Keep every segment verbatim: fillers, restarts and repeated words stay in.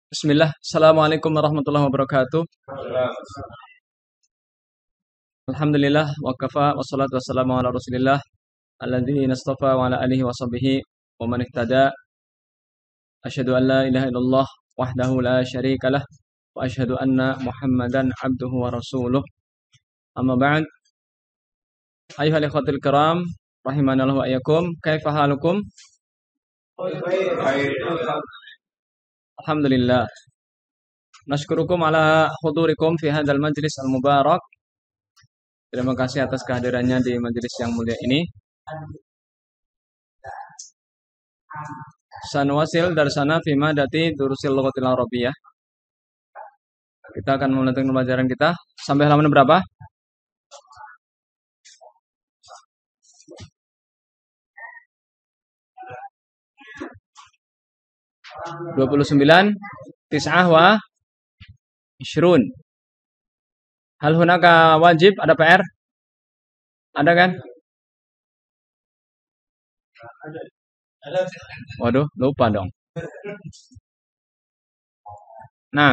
Bismillah, Assalamualaikum warahmatullahi wabarakatuh. Alhamdulillah, wa kafa, wassalatu wassalamu ala rasulillah, alladhi nastafa wa ala alihi wa sahbihi, wa man ihtada, asyhadu an la ilaha illallah, wahdahu la syarika lah, wa asyhadu anna muhammadan abduhu wa rasuluh, amma ba'd, ayuhal ikhwatil kiram, rahimanallahu wa iyyakum, kaifa halukum? Alhamdulillah. Nashkurukum ala hudurikum fi hadzal majlis al-mubarak. Terima kasih atas kehadirannya di majelis yang mulia ini. Sanwasil darsana fi madati durusil lughatil arabiyyah. Kita akan melanjutkan pelajaran kita sampai halaman berapa? dua puluh sembilan tis'ah wa ishrun. Hal hunaka wajib, ada P R? Ada kan? Waduh, lupa dong. Nah.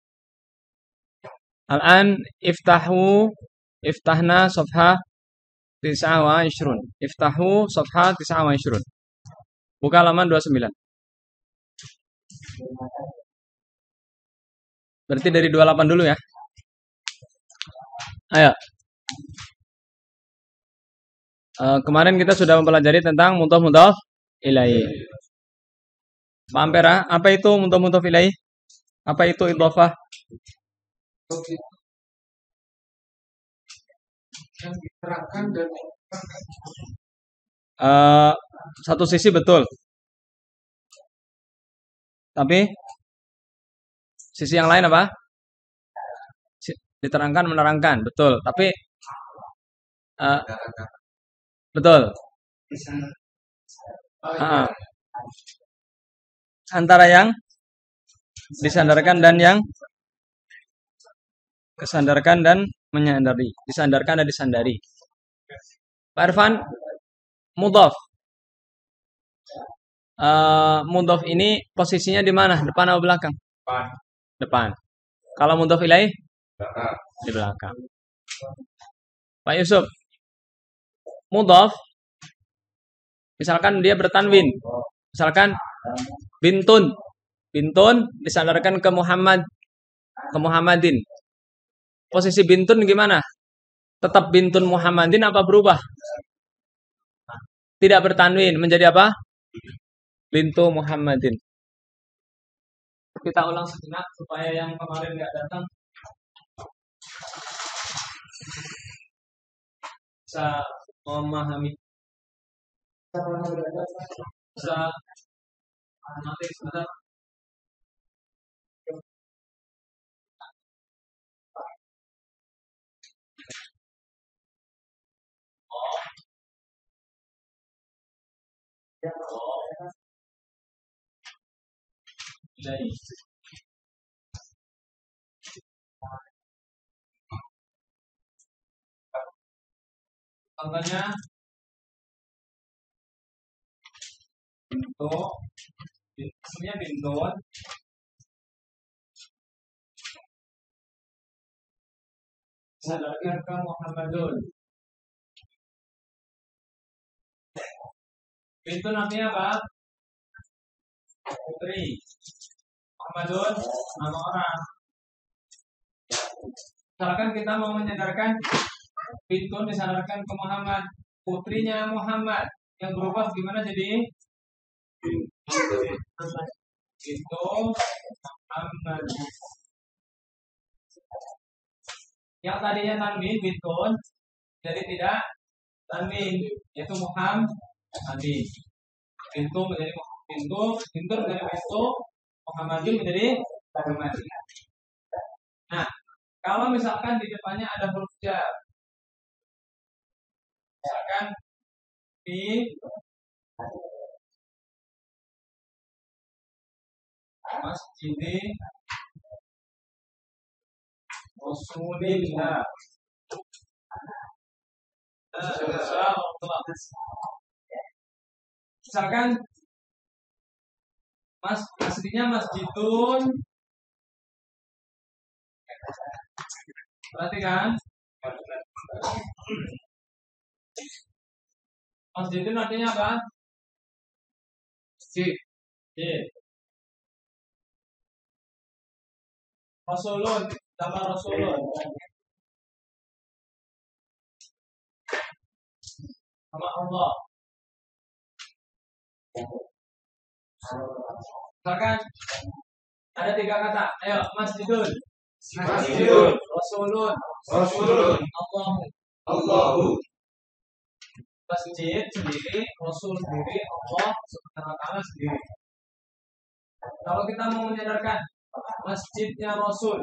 Al-an iftahu iftahna safha tis'ah wa ishrun. Iftahu safha tis'ah wa ishrun. Buka halaman dua puluh sembilan. Berarti dari dua puluh delapan dulu ya. Ayo. Uh, kemarin kita sudah mempelajari tentang mudhaf-mudhaf ilaih. Paham Pera? Apa itu mudhaf-mudhaf ilaih? Apa itu idhofah? Yang diterangkan dan uh, satu sisi betul. Tapi sisi yang lain apa? Diterangkan, menerangkan, betul. Tapi uh, betul. Uh, antara yang disandarkan dan yang kesandarkan dan menyandari. Disandarkan dan disandari. Pak Irfan, mudhaf. Uh, mudhaf ini posisinya di mana? Depan atau belakang? Depan. Depan. Kalau mudhaf ilaih? Belakang. Di belakang. Pak Yusuf, mudhaf, misalkan dia bertanwin, misalkan bintun, bintun disandarkan ke Muhammad, ke Muhammadin. Posisi bintun gimana? Tetap bintun Muhammadin apa berubah? Tidak bertanwin, menjadi apa? Bintu Muhammadin. Kita ulang sejenak supaya yang kemarin nggak datang bisa memahami, bisa nanti sebentar. Jadi contohnya bintu, maksudnya bintun, sandarkan ke Muhammadun. Bintun artinya apa? Putri. Muhammadun nama orang. Misalkan kita mau menyandarkan bintun disandarkan ke Muhammad, putrinya Muhammad, yang berubah gimana jadi? Bintu Muhammad. Yang tadinya tanwin bintun jadi tidak tanwin, yaitu Muhammad. Bintu menjadi bintu, bintu menjadi bintu, Muhammadin menjadi Muhammadin. Nah, kalau misalkan di depannya ada huruf jar, misalkan di masjid Rasulillah. Misalkan Mas aslinya masjidun Perhatikan. Masjidun artinya apa? Masjid. Masjid. Rasulun, tambah Rasulun. Sama Allah. Misalkan ada tiga kata. Ayo, masjidun. Masjidun. Rasulun. Rasulun. Allahu. Allahu. Masjid sendiri, Rasul sendiri, Allah Subhanahu wa taala sendiri. Kalau kita mau menyadarkan masjidnya Rasul,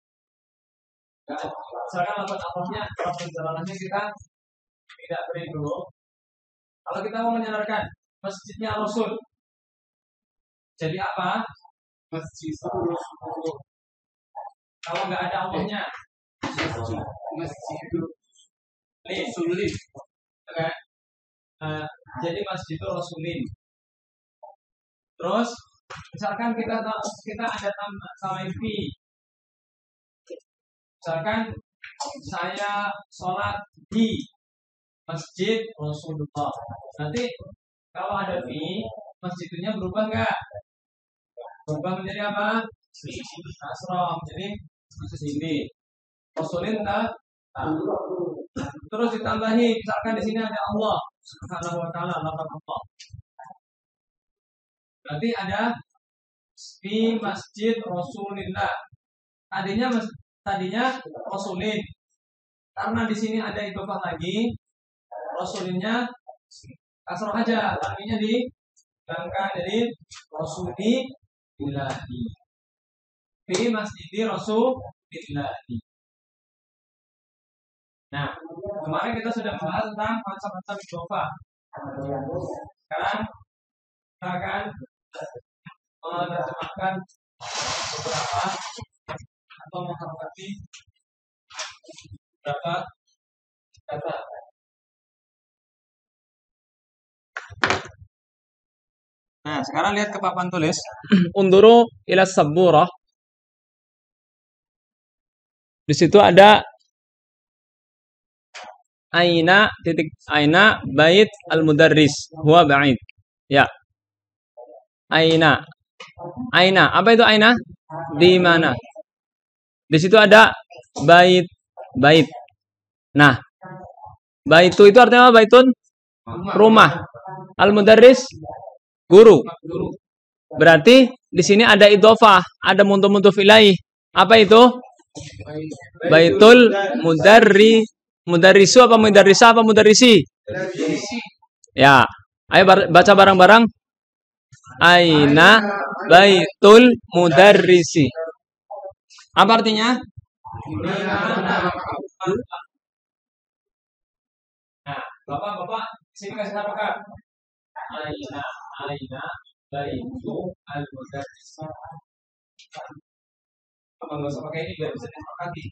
misalkan lafaz Allahnya, lafaz jalanannya kita tidak beri dulu. Kalau kita mau menyadarkan masjidnya Rasul, jadi apa? Masjid Rasul. Kalau nggak ada Allahnya, masjid Rasulin. Oke. Uh, jadi masjid Rasulin. Terus misalkan kita kita ada tambah fi. Misalkan saya sholat di masjid Rasulullah. Nanti kalau ada fi, masjidnya berubah nggak? Berubah menjadi apa? Asrom. Jadi sini Rasulin tak? Terus ditambahi, misalkan di sini ada Allah Subhanahu wa taala, lafaz Allah. Berarti ada di masjid Rasulillah. Tadinya tadinya Rasulin. Karena di sini ada idhofah lagi, Rasulinnya kasroh aja, artinya dihilangkan jadi Rasulillahi. Di masjid Rasulillahi. Nah, kemarin kita sudah membahas tentang macam-macam idhofah. Sekarang kita akan menerjemahkan beberapa atau menghormati beberapa kata. Nah, sekarang lihat ke papan tulis. Unduru ila sabburah. Di situ ada Aina titik aina bait al-mudarris huwa ba'id. Ya. Aina. Aina. Apa itu aina? Di mana? Di situ ada bait bait. Nah, baitu itu artinya apa? Baitun? Rumah. Al-mudarris guru. Berarti di sini ada idhofah, ada mudhof ilaih. Apa itu? Baitul mudarri Mudarrisu apa mudarrisa apa mudarrisi? Ya. Ayo baca bareng-bareng. Aina baitul mudarrisi. Apa artinya? Nah, Bapak-bapak sini kasih tahu Kak. Aina aina baitul al-mudarrisi. Apa enggak usah pakai ini biar bisa disepakati.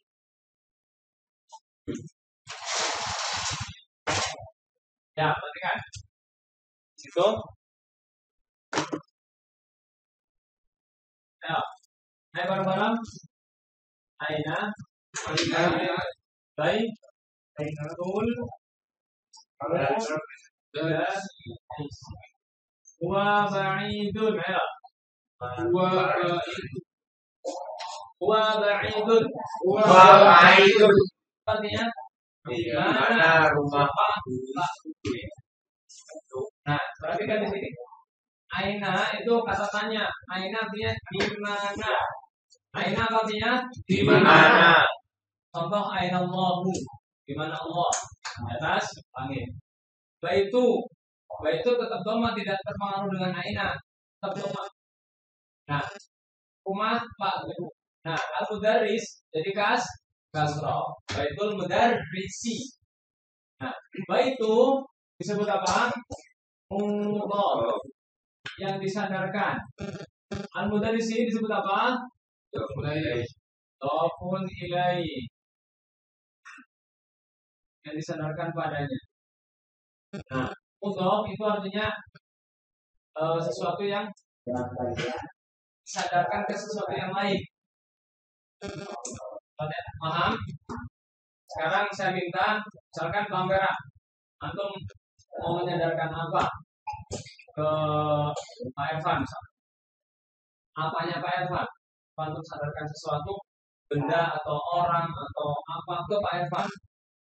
Ya, perhatikan. Situ. Ya. Ayo bareng-bareng. Aina. Aina. Baik. Aina. Tul. Wa ba'idun. Ayo. Wa ba'idun. Wa ba'idun. Wa ba'idun. Artinya di mana rumah Pak? Nah, perhatikan di sini. Aina itu kata tanya. Aina artinya di mana? Aina artinya di mana? Contoh aina Allahu. Di mana Allah? Di atas langit. Baitu. Baitu tetap dhamma tidak terpengaruh dengan aina. Tetap dhamma. Nah, rumah Pak. Nah, al-mudarris jadi kas kasroh. Baitul mudarrisi. Nah, baitu disebut apa? Mudhaf yang disandarkan. Al-mudarrisi disebut apa? Dhafun ilaihi yang disandarkan padanya. Nah, mudhaf itu artinya uh, sesuatu yang disandarkan ke sesuatu yang lain. Paham? Sekarang saya minta, misalkan Bang Vera, antum mau menyadarkan apa ke Pak Irfan? Apanya Pak Irfan? Untuk sadarkan sesuatu, benda atau orang atau apa ke Pak Irfan?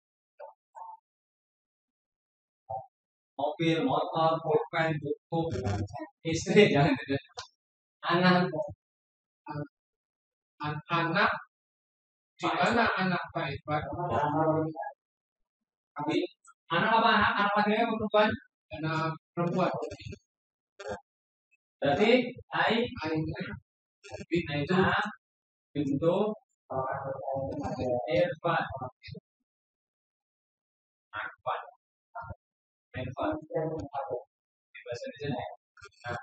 Mobil, motor, pulpen, buku, istri, jangan anak, anak, di mana anak Pak Irfan? Tapi anak apa anak? Anak laki-laki atau perempuan? Anak perempuan. Berarti ai ai itu pintu Irfan. Irfan. Irfan. Bahasa Indonesia. Nah,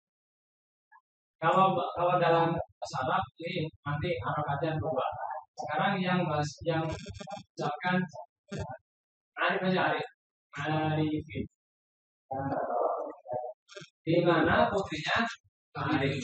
kalau kalau dalam bahasa Arab ini nanti harokatnya berubah. Sekarang yang bahas yang misalkan Arif aja Arif, Arifin. Di mana putrinya Arif.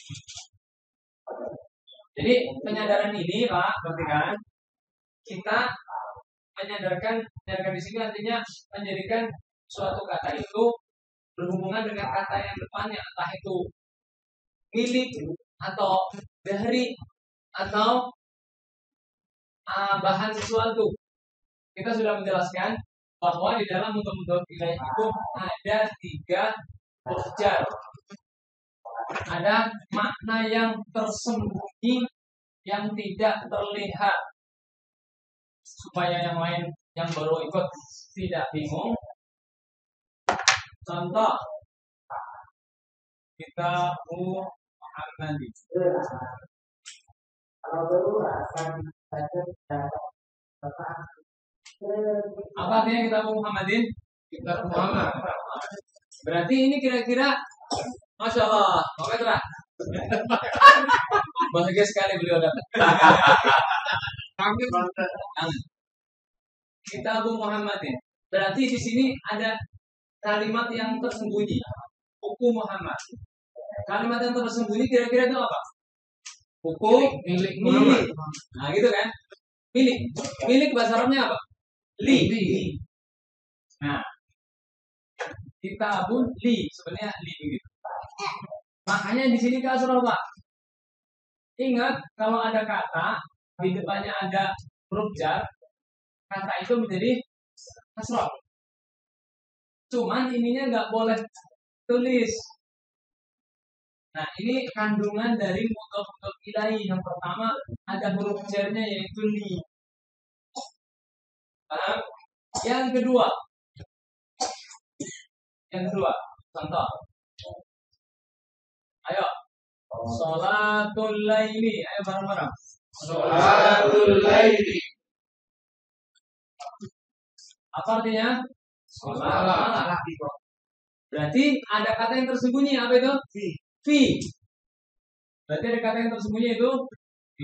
Jadi penyadaran ini Pak, berarti kan kita menyadarkan, menyadarkan di sini artinya menjadikan suatu kata itu berhubungan dengan kata yang depannya, entah itu milik atau dari atau uh, bahan sesuatu. Kita sudah menjelaskan bahwa di dalam mudhof ilaih itu ada tiga huruf jar. Ada makna yang tersembunyi yang tidak terlihat, supaya yang lain yang baru ikut tidak bingung. Contoh, kita Muhammadi. Apa artinya kita Muhammadin? Kita Muhammad. Berarti ini kira-kira, Masya Allah, Pak Petra. Bahagia sekali beliau datang. Kita Abu Muhammadin. Berarti di sini ada kalimat yang tersembunyi. Buku Muhammad. Kalimat yang tersembunyi kira-kira itu apa? Buku milik milik. Nah gitu kan? Milik. Milik bahasa Arabnya apa? Li. Nah, kita pun li sebenarnya li begitu. Makanya di sini kasroh Pak. Ingat kalau ada kata di depannya ada huruf jar, kata itu menjadi kasroh. Cuman ininya nggak boleh tulis. Nah ini kandungan dari mudhof ilaih. Yang pertama ada huruf jarnya yaitu li. Paham? Yang kedua, yang kedua, contoh. Ayo, sholatul laili. Ayo bareng-bareng. Sholatul laili. Apa artinya? Sholat. Berarti ada kata yang tersembunyi. Apa itu? Fi. Fi. Berarti ada kata yang tersembunyi itu fi.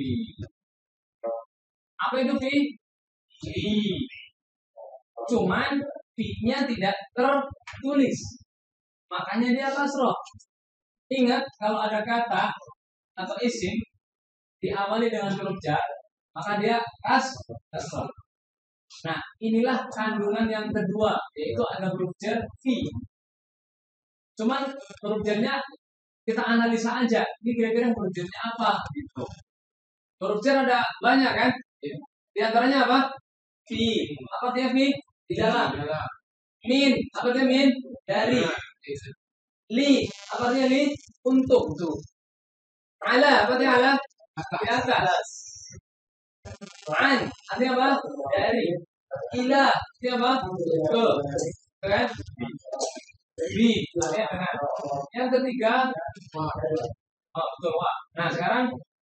Apa itu fi? Fi. Cuman fi-nya tidak tertulis. Makanya dia kasroh. Ingat kalau ada kata atau isim diawali dengan huruf jar, maka dia kas kasroh. Nah, inilah kandungan yang kedua, yaitu ada huruf jar fi. Cuman huruf jarnya kita analisa aja. Ini kira-kira huruf jarnya apa gitu. Huruf jar ada banyak kan? Di antaranya apa? Fi. Apa dia fi? Di dalam. Min. Apa dia min? Dari. Li. Apa dia li? Untuk. Ala. Apa dia ala? Di atas. An. Artinya apa? Dari. Ila. Artinya apa? Ke. Kan? Bi. Artinya dengan. Yang ketiga. Oh, betul. Nah, sekarang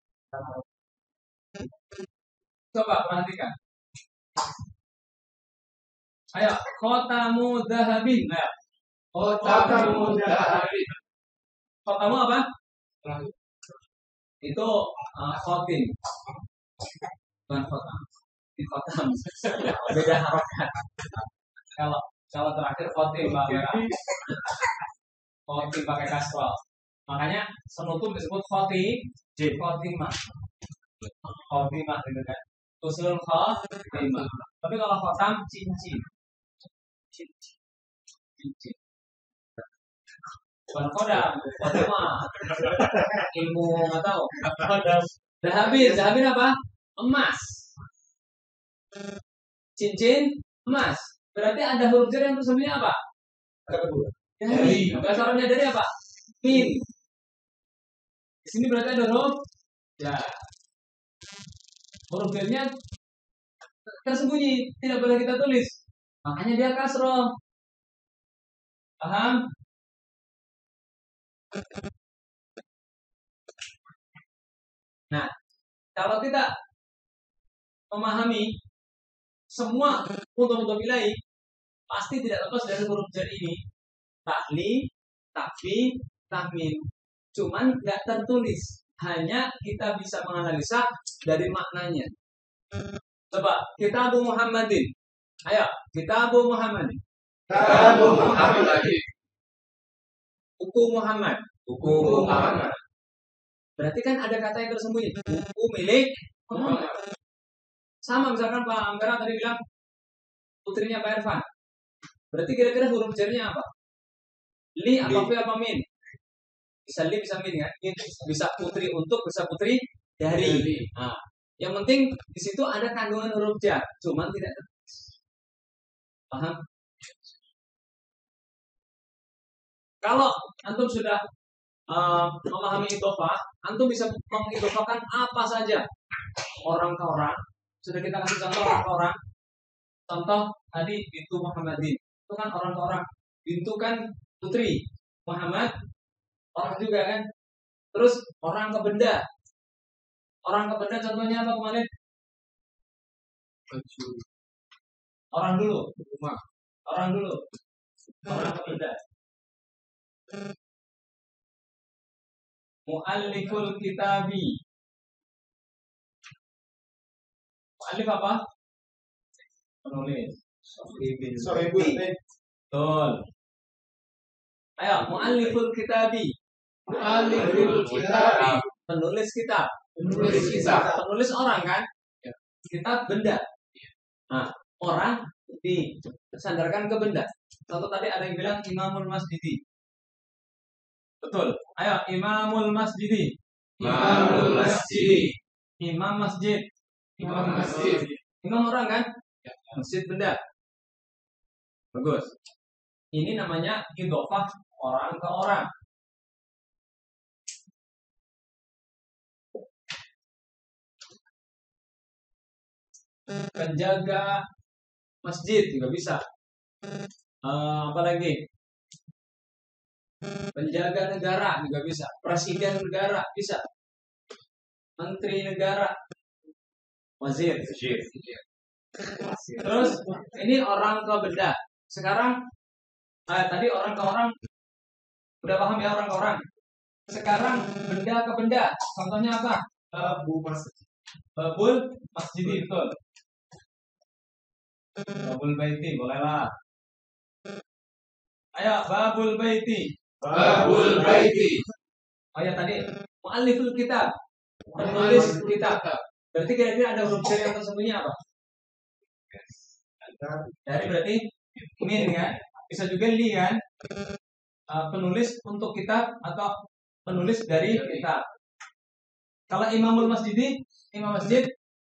coba perhatikan. Ayo, khotamu dhahabin. Ayo. Khotamu dhahabin. Khotamu apa? Itu uh, khotim. Bukan khotam. Ini khotam. Beda harokat. Kalau kalau terakhir khotim Mbak Vera. Khotim pakai kasroh. Makanya senutup disebut khotim, khotimah. Khotimah gitu kan. usul khotimah. Tapi kalau khotam cincin. Cincin. Cincin. Bukan kodam, kodam mah ilmu nggak tahu. Kodam. Dahabin, dahabin apa? Emas. Cincin, emas. Berarti ada huruf jar yang tersembunyi apa? Dari. Bahasannya dari apa? Min. Di sini berarti ada huruf ya. Huruf jarnya tersembunyi, tidak boleh kita tulis. Makanya dia kasroh. Paham? Nah, kalau kita memahami semua untuk-untuk nilai pasti tidak lepas dari huruf jar ini. Tahli, takfi, tahmin. Cuman nggak tertulis. Hanya kita bisa menganalisa dari maknanya. Coba, Kitabu Muhammadin. Ayo, Kitabu Muhammadin. Kitabu Muhammadin. Buku Muhammad. Buku Muhammad. Berarti kan ada kata yang tersembunyi. Buku milik Muhammad. Sama misalkan Pak Anggara tadi bilang putrinya Pak Irfan. Berarti kira-kira huruf jarnya apa? Li apa fi apa min? Bisa li bisa min kan? Bisa putri untuk, bisa putri dari. Nah, yang penting di situ ada kandungan huruf jar, cuman tidak tertulis. Paham? Kalau antum sudah uh, memahami idhofah, antum bisa mengidhofakan apa saja. Orang ke orang. Sudah kita kasih contoh orang ke orang. Contoh tadi bintu Muhammadin. Itu kan orang ke orang. Bintu kan putri. Muhammad orang juga kan. Terus orang ke benda. Orang ke benda contohnya apa kemarin? Orang dulu. Orang dulu. Orang ke benda. Mu'alliful kitabi. Mu'allif apa? Penulis. Sohibul. Betul. Ayo, mu'alliful kitabi. Mu'alliful kitabi. Penulis kitab. Penulis kitab. Penulis orang kan? Kitab benda. Nah, orang disandarkan ke benda. Contoh tadi ada yang bilang Imamul Masjidi. Betul. Ayo, Imamul Masjidi. Imamul Masjidi. Imam masjid. Imam masjid. Imam orang kan? Masjid benda. Bagus. Ini namanya idhofah orang ke orang. Penjaga masjid juga bisa. Uh, apa lagi? Penjaga negara juga bisa. Presiden negara bisa. Menteri negara. Wazir. Terus ini orang ke benda. Sekarang eh, tadi orang ke orang udah paham ya orang ke orang. Sekarang benda ke benda. Contohnya apa? Babu masjid. Babul masjid betul. Babul baiti bolehlah. Ayo babul baiti. Babul baiti. Oh ya tadi mu'alliful kitab. Penulis kitab. Berarti kira-kira ada huruf jar yang tersembunyi apa? Dari berarti min kan? Bisa juga li kan? Uh, penulis untuk kitab atau penulis dari kitab. Kalau Imamul Masjidi, Imam Masjid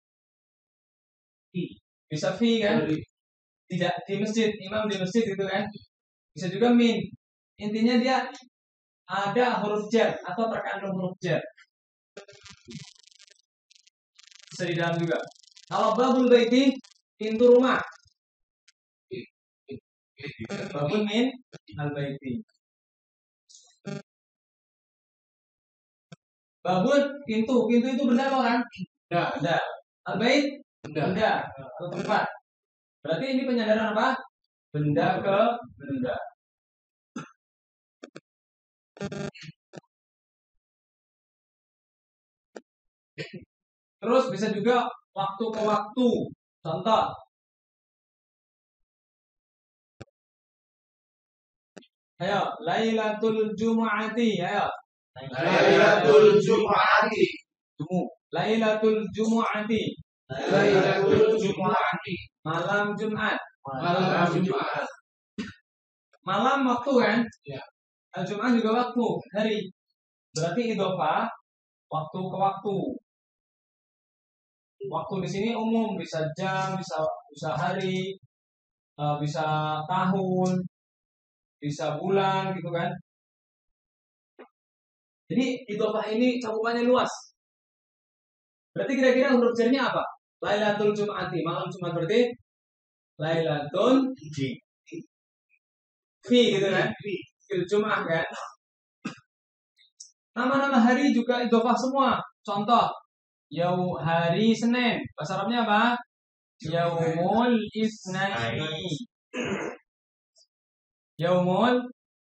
bisa fi kan? Tidak di masjid, imam di masjid gitu kan? Bisa juga min. Intinya dia ada huruf jar atau terkandung huruf jar. Bisa di dalam juga. Kalau babul baiti, pintu rumah. Babul min al baiti. Babul pintu, pintu itu benda apa kan? Benda. Benda. Al bait Benda. Benda atau tempat. Berarti ini penyandaran apa? Benda ke benda. Terus bisa juga waktu ke waktu. Contoh. Ayo, Lailatul Jumu'ati. Ayo. Lailatul Jumu'ati. Jumu. Lailatul Jumu'ati. Lailatul Jum'ati. Malam Jumat. Malam Jumat. Malam waktu kan? Ya. Al-Jumat juga waktu, hari. Berarti idhofah waktu ke waktu. Waktu di sini umum, bisa jam, bisa bisa hari, uh, bisa tahun, bisa bulan gitu kan. Jadi idhofah ini cakupannya luas. Berarti kira-kira huruf jarnya apa? Lailatul Jum'ati, malam Jumat berarti Lailatul fi gitu kan? Fil Jum'ah kan? Nama-nama hari juga idhofah semua. Contoh, Yau hari Senin. Bahasa Arabnya apa? Yaumul Isnaini. Yaumul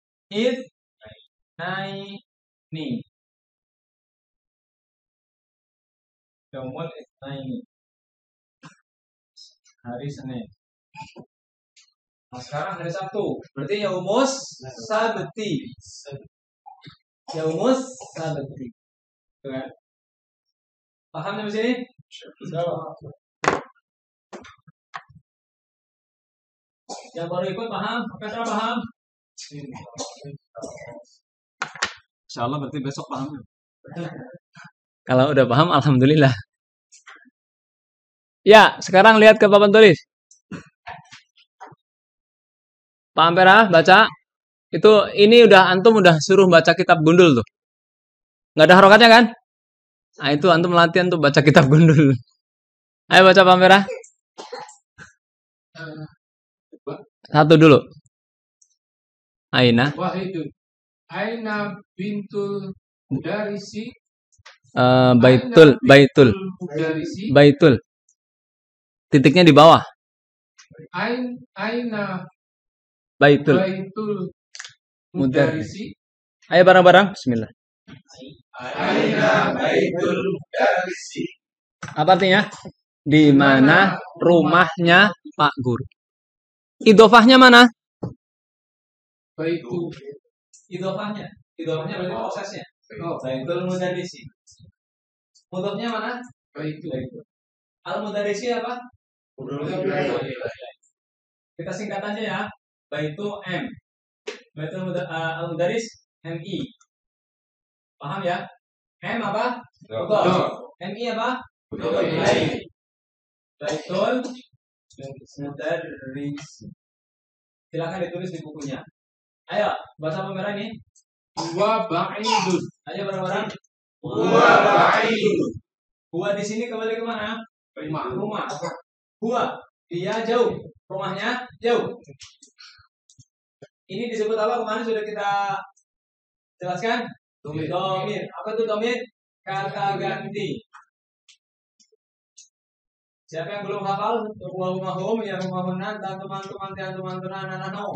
Isnaini. Yaumul Isnaini. Hari Senin. Nah, sekarang hari Sabtu. Berarti Yaumus Sabti. Yaumus Sabti. Tuh kan? Paham sampai sini? Yang baru ikut paham? Petra paham? Insya Allah berarti besok paham. Kalau udah paham, alhamdulillah. Ya, sekarang lihat ke papan tulis. Pak Ampera, baca. Itu ini udah antum udah suruh baca kitab gundul tuh. Nggak ada harokatnya kan? Nah, itu antum latihan tuh baca kitab gundul. Ayo baca Pak Ampera. Satu dulu. Aina. Wahidun. Aina bintul Mudarisi. Uh, baitul, baitul, Mudarisi. baitul. Titiknya di bawah. Ain, Aina Baitul. Baitul Mudarisi. Ayo bareng-bareng. Bismillah. Aina Baitul Mudarisi. Apa artinya? Di mana rumahnya Pak Guru? Idhofahnya mana? Baitul. Idhofahnya. Idhofahnya berarti prosesnya. Oh, Baitul Mudarisi. Mudhofnya mana? Baitul. Al-Mudarisi apa? Kita singkat aja ya. Baitu M. Baitul uh, Al-Mudaris M I. Paham ya? M apa? Mudhof. M I apa? Baitul Mudaris. Silakan ditulis di bukunya. Ayo, bahasa pemerah ini. Huwa ba'idun. Ayo bareng-bareng. Huwa ba'idun. Huwa di sini kembali ke mana? Rumah. Rumah. Huwa, dia jauh. Rumahnya jauh. Ini disebut apa? Kemarin sudah kita jelaskan. Domir. Apa itu domir? Kata ganti. Siapa yang belum hafal? Wa humahum ya humahunna dan teman-teman dan teman-teman anak-anak.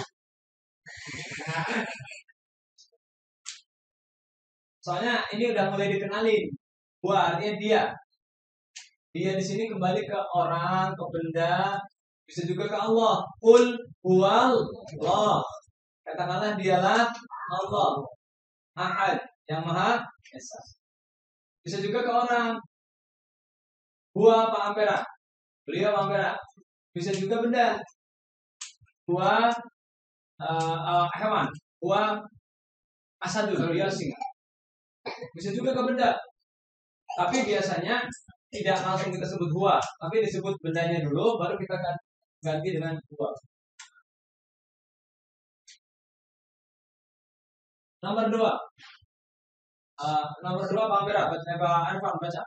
Soalnya ini udah mulai dikenalin. Gua artinya dia. Dia di sini kembali ke orang, ke benda, bisa juga ke Allah. Qul huwallah. Katakanlah dialah Allah. Ahad, yang Maha Esa. Bisa juga ke orang. Huwa Pak Ampera. Beliau Pak Ampera. Bisa juga benda. Huwa uh, uh, hewan. Huwa asadun, dia singa. Bisa juga ke benda. Tapi biasanya tidak langsung kita sebut huwa, tapi disebut bendanya dulu, baru kita ganti dengan huwa. Nomor dua. Uh, nomor dua Pak Ampera, baca Pak Arfan baca.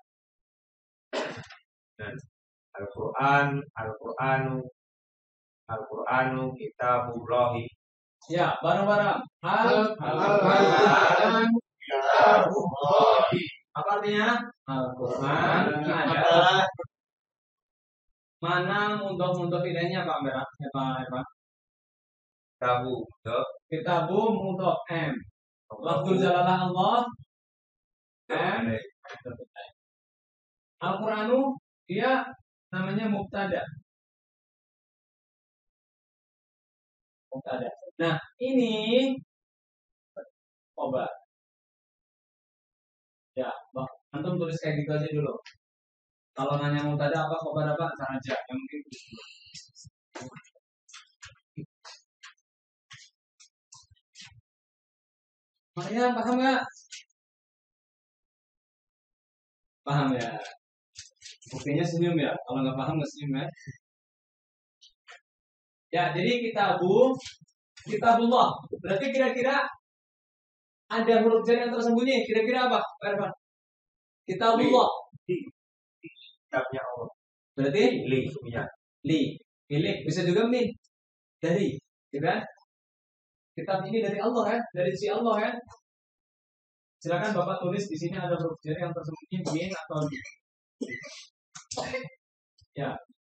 Al-Quran, Al-Quranu, Al-Quranu Kitabullahi. Ya, bareng-bareng. Al-Quran Kitabullahi. Apa artinya? Al-Quran adalah mana mudhof-mudhof ilainya Pak Ampera? Ya Pak Arfan. Kitabu, Kitabu mudhof M. Lafzul jalalah Allah M. Al-Quranu dia namanya mubtada. Mubtada. Nah, ini coba. Ya, Bang, antum tulis kayak gitu aja dulu. Kalau nanya mubtada apa khabar apa, ntar aja. Yang penting Mariam paham nggak? Paham ya? Buktinya senyum ya. Kalau nggak paham nggak senyum ya. Ya, jadi kitabu, kitabullah. Berarti kira-kira ada huruf jar yang tersembunyi. Kira-kira apa, Pak Irfan? Kitabullah. Kitabnya Allah. Berarti Li, ya. li, milik, bisa juga min. Dari, gitu kan? Kitab ini dari Allah kan? Dari si Allah kan? Silakan Bapak tulis di sini ada huruf jar yang tersembunyi min atau di. Ya.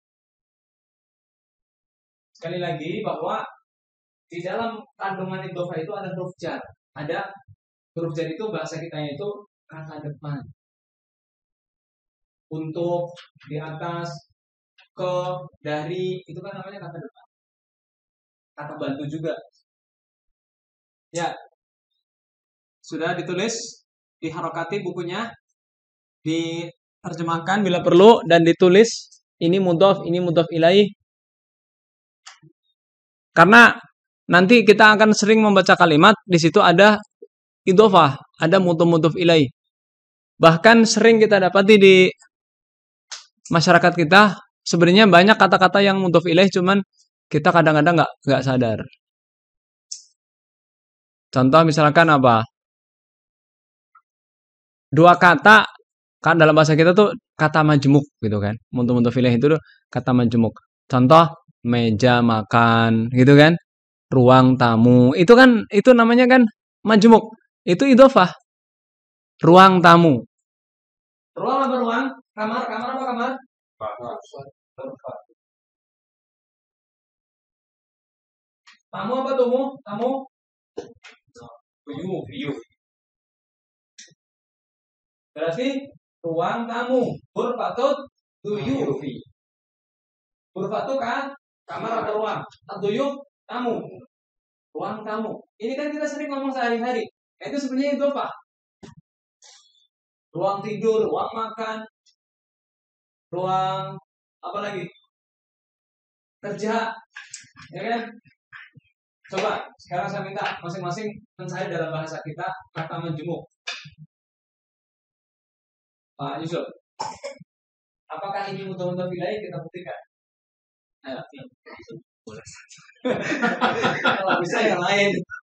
Sekali lagi bahwa di dalam kandungan idhofah itu ada huruf jar. Ada huruf jar itu bahasa kitanya itu kata depan. Untuk, di atas, ke, dari, itu kan namanya kata depan. Kata bantu juga. Ya. Sudah ditulis, diharokati bukunya, diterjemahkan bila perlu dan ditulis ini mudhof, ini mudhof ilaih. Karena nanti kita akan sering membaca kalimat, di situ ada idhofah, ada mudhof-mudhof ilaih. Bahkan sering kita dapati di masyarakat kita sebenarnya banyak kata-kata yang mudhof ilaih, cuman kita kadang-kadang nggak nggak sadar. Contoh misalkan apa? Dua kata kan dalam bahasa kita tuh kata majmuk gitu kan. Mudhof-mudhof ilaih itu tuh kata majmuk. Contoh meja makan gitu kan. Ruang tamu. Itu kan itu namanya kan majmuk. Itu idhofah. Ruang tamu. Ruang apa ruang? Kamar, kamar apa kamar? Tamu apa tamu? Tamu? View, view. Berarti ruang tamu. Ghurfatut duyufi. Ghurfatu kan kamar atau ruang. Duyuf tamu. Ruang tamu. Ini kan kita sering ngomong sehari-hari. Itu sebenarnya idhofah. Ruang tidur, ruang makan, ruang apa lagi? Kerja. Ya kan? Coba sekarang saya minta masing-masing mencari dalam bahasa kita kata majmuk. Pak Yusuf, apakah ini mudhof-mudhof ilaih? Kita buktikan. Ayo. Kalau bisa yang lain.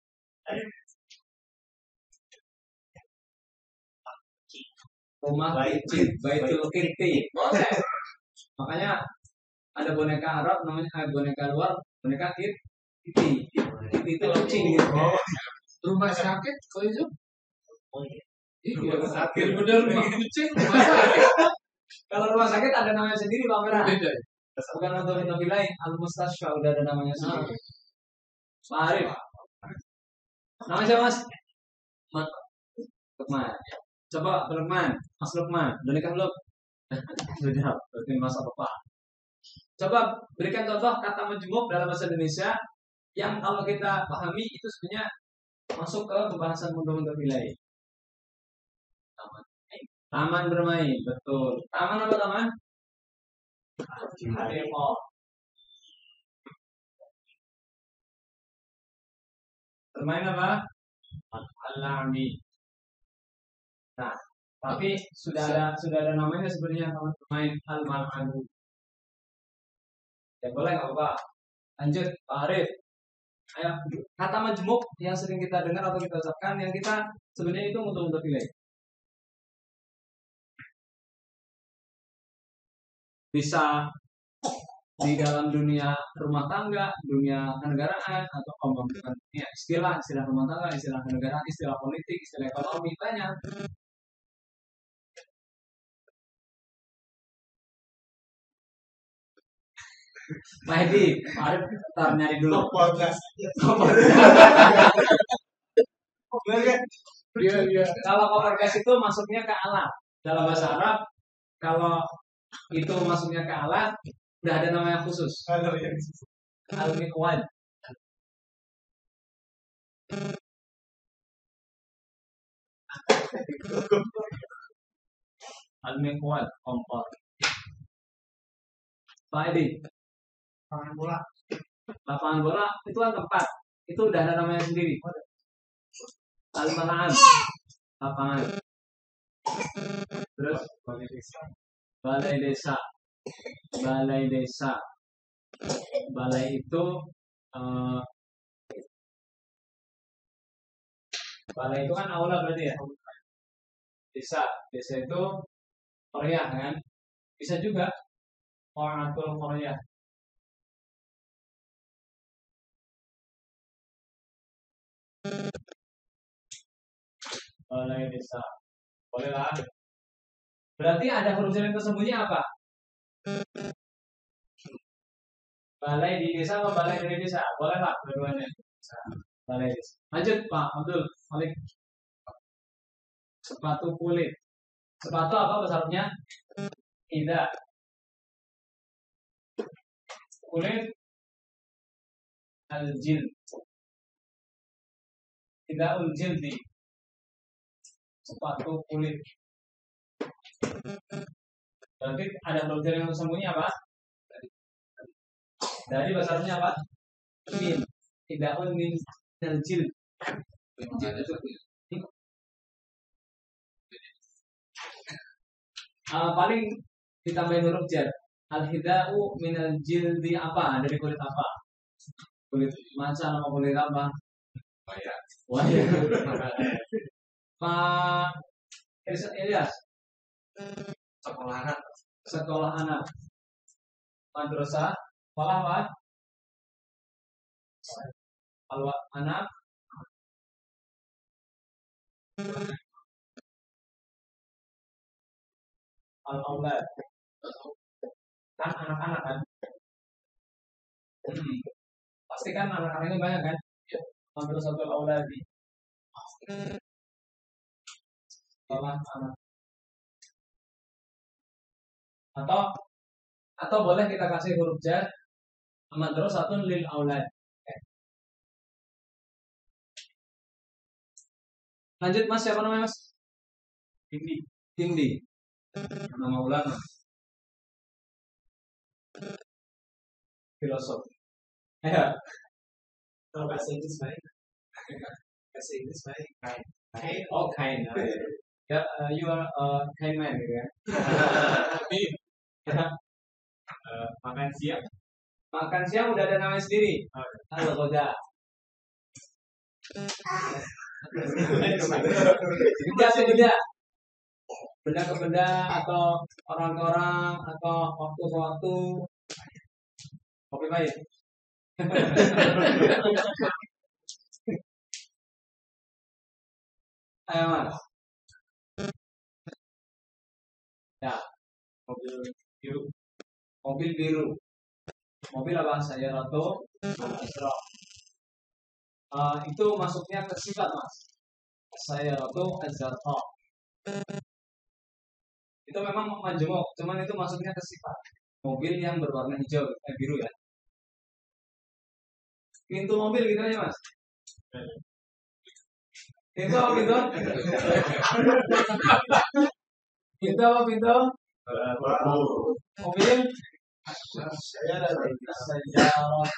Rumah kecil, baitul qirti. Boleh. Makanya ada boneka Arab namanya eh, boneka luar, boneka kit. Kiti. Kiti itu kucing gitu. Rumah sakit kok itu? Oh iya. Iya, rumah sakit bener rumah kucing, rumah sakit. Kalau rumah sakit ada namanya sendiri Pak Merah. Beda. Bukan untuk mudhof ilaih, al-mustasfa udah ada namanya sendiri. Pak Arif. Namanya siapa Mas? Lukman. Coba Lukman, Mas Lukman, udah nikah belum? Sudah, berarti Mas apa? Coba berikan contoh kata majmuk dalam bahasa Indonesia yang kalau kita pahami itu sebenarnya masuk ke pembahasan mudhof-mudhof ilaih. Taman. Taman bermain, betul. Taman apa taman? Harimau. Bermain apa? Al-lami. Nah, tapi sudah ada sudah ada namanya sebenarnya taman bermain al-mal'abu. Ya boleh nggak apa? Lanjut, Pak Arif. Ayo, kata majmuk yang sering kita dengar atau kita ucapkan yang kita sebenarnya itu mudhof-mudhof ilaih. Bisa di dalam dunia rumah tangga, dunia kenegaraan, atau pembangunan dunia istilah, istilah rumah tangga, istilah kenegaraan, istilah politik, istilah ekonomi, banyak. Pak Hedi, Pak Arif, ntar nyari dulu. Iya, iya. Kalau kompor gas itu masuknya ke alat. Dalam bahasa Arab, kalau itu masuknya ke alat, udah ada nama yang khusus. Al-miqwad. Al-miqwad, kompor. Pak Edi, Tangan bola. lapangan bola itu kan tempat. Itu udah ada namanya sendiri. Al-mal'ab, lapangan. Terus Balai desa. balai desa. Balai desa. Balai itu eh, balai itu kan aula berarti ya. Desa, desa itu Korea kan? Bisa juga Qaratul Korea. Balai desa. Boleh lah. Berarti ada huruf jar yang tersembunyi apa? Balai di desa atau balai dari desa? Boleh lah dua-duanya. Balai desa. Lanjut Pak Abdul Malik. Sepatu kulit. Sepatu apa besarnya? Tidak. Kulit al-jil. Tidak ul-jildi. Sepatu kulit. Berarti ada huruf jar yang tersembunyi apa? Dari besarnya apa? Min. Tidak ul min al-jil. Uh, paling ditambahin huruf jar. Al-hida'u minal jildi apa? Dari kulit apa? Kulit macan sama kulit apa? Wayang. Wayang. Pak Ilyas, Sekolah anak. sekolah anak. Madrasah, sekolah apa? Kalau anak al-aulad. Kan anak-anak kan? Hmm. Pasti kan anak-anaknya banyak kan? Madrasatul auladi. Sekolah anak. Atau atau boleh kita kasih huruf jar madrasatun lil aulad. Okay. Lanjut Mas, siapa namanya Mas? Tinggi. Tinggi. Nama ulama. Filosof. Ya. Kalau bahasa Inggris baik. Bahasa Inggris baik. Kain. Kain. Oh, kain. Ya, uh, you are a kind man gitu ya. Uh, makan siang. Makan siang udah ada namanya sendiri. Halo, Koda. Benda ke benda. Benda ke benda atau orang ke orang atau waktu ke waktu. Kopi baik. Ayo Mas. Ya, mobil biru. Mobil biru. Mobil apa? Saya Rato. Uh, itu masuknya ke sifat Mas. Saya Rato Azarto. Itu memang majemuk, cuman itu masuknya ke sifat. Mobil yang berwarna hijau, eh, biru ya. Pintu mobil gitu aja Mas. Pintu apa pintu? Pintu apa pintu? Mobil? Saya ada sejarah.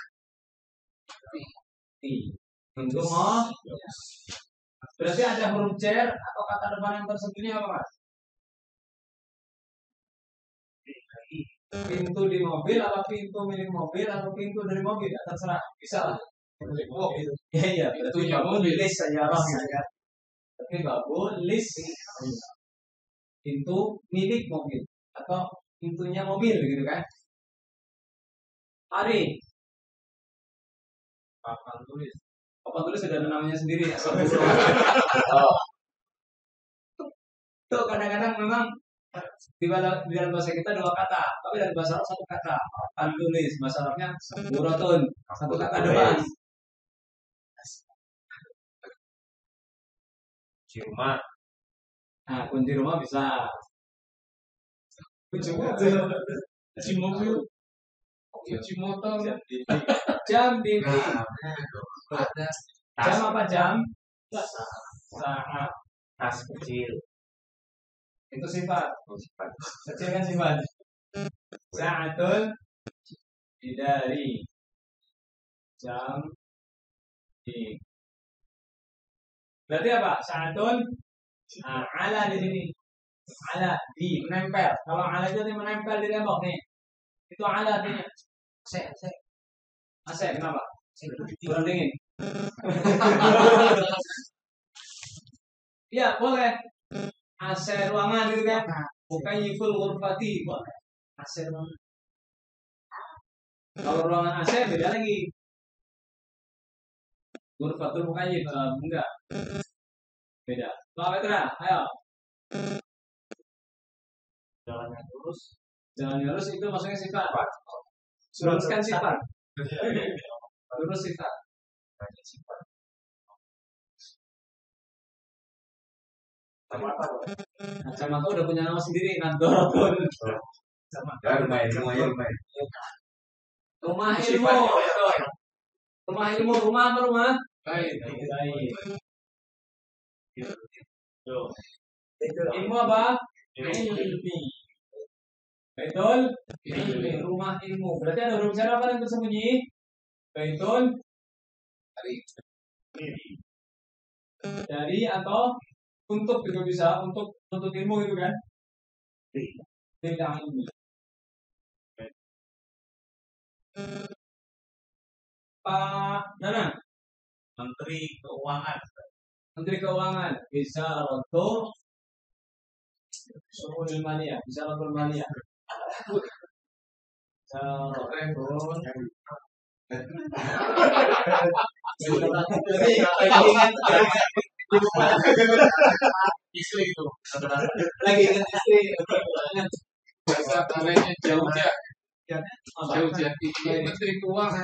Pintu mau? Berarti ada huruf jar atau kata depan yang tersembunyi apa Mas? Pintu di mobil atau pintu milik mobil atau pintu dari mobil, ya, terserah, bisa lah. Oh, iya iya, pintunya mobil list sejarah ya. Tapi bagus list pintu milik mobil atau pintunya mobil gitu kan? Hari papan tulis, papan tulis sudah ada namanya sendiri ya. Oh. Tuh kadang-kadang memang di dalam, di dalam bahasa kita dua kata, tapi dalam bahasa Arab satu kata. Papan tulis, bahasa Arabnya buratun, satu kata depan. Kunci rumah. Nah, kunci rumah bisa. Kunci mobil, kunci mobil, kunci motor, jam dinding. Jam apa jam? Saat. Tas kecil. Itu sifat. Oh, sifat. Kecil kan sifat. Sa'atun Dari jam di. Berarti apa? Saatun nah, ala di sini. Ala di menempel. Kalau ala itu menempel di tembok nih. Itu ala artinya. Ac, AC. AC kenapa? Kurang dingin. Ya boleh. A C ruangan gitu kan. Bukan yiful ghurfati boleh. A C ruangan. Kalau ruangan A C beda lagi. Ghurfatul mukayyif uh, enggak. Beda. Kalau itu dah, ayo. Jalan yang lurus. Jalan yang lurus itu maksudnya sifat. Lurus kan sifat. Lurus sifat. Sifat. Kacamata udah punya nama sendiri, Nadorotun. Ya, lumayan, lumayan, lumayan. Rumah ilmu. Rumah ilmu, rumah apa rumah? Baik. Baik. Ilmu apa? Ilmi. Betul? Ilmi, rumah ilmu. Berarti ada huruf jar apa yang tersembunyi? Betul? Dari atau untuk itu bisa untuk untuk ilmu itu kan? Tidak ilmu. Pak Nana, Menteri Keuangan. Menteri Keuangan bisa untuk Suhul Maliyah, bisa untuk Maliyah. Istri itu. Lagi ingat istri. Bahasa kalian jauh ya. Jauh ya. Menteri Keuangan.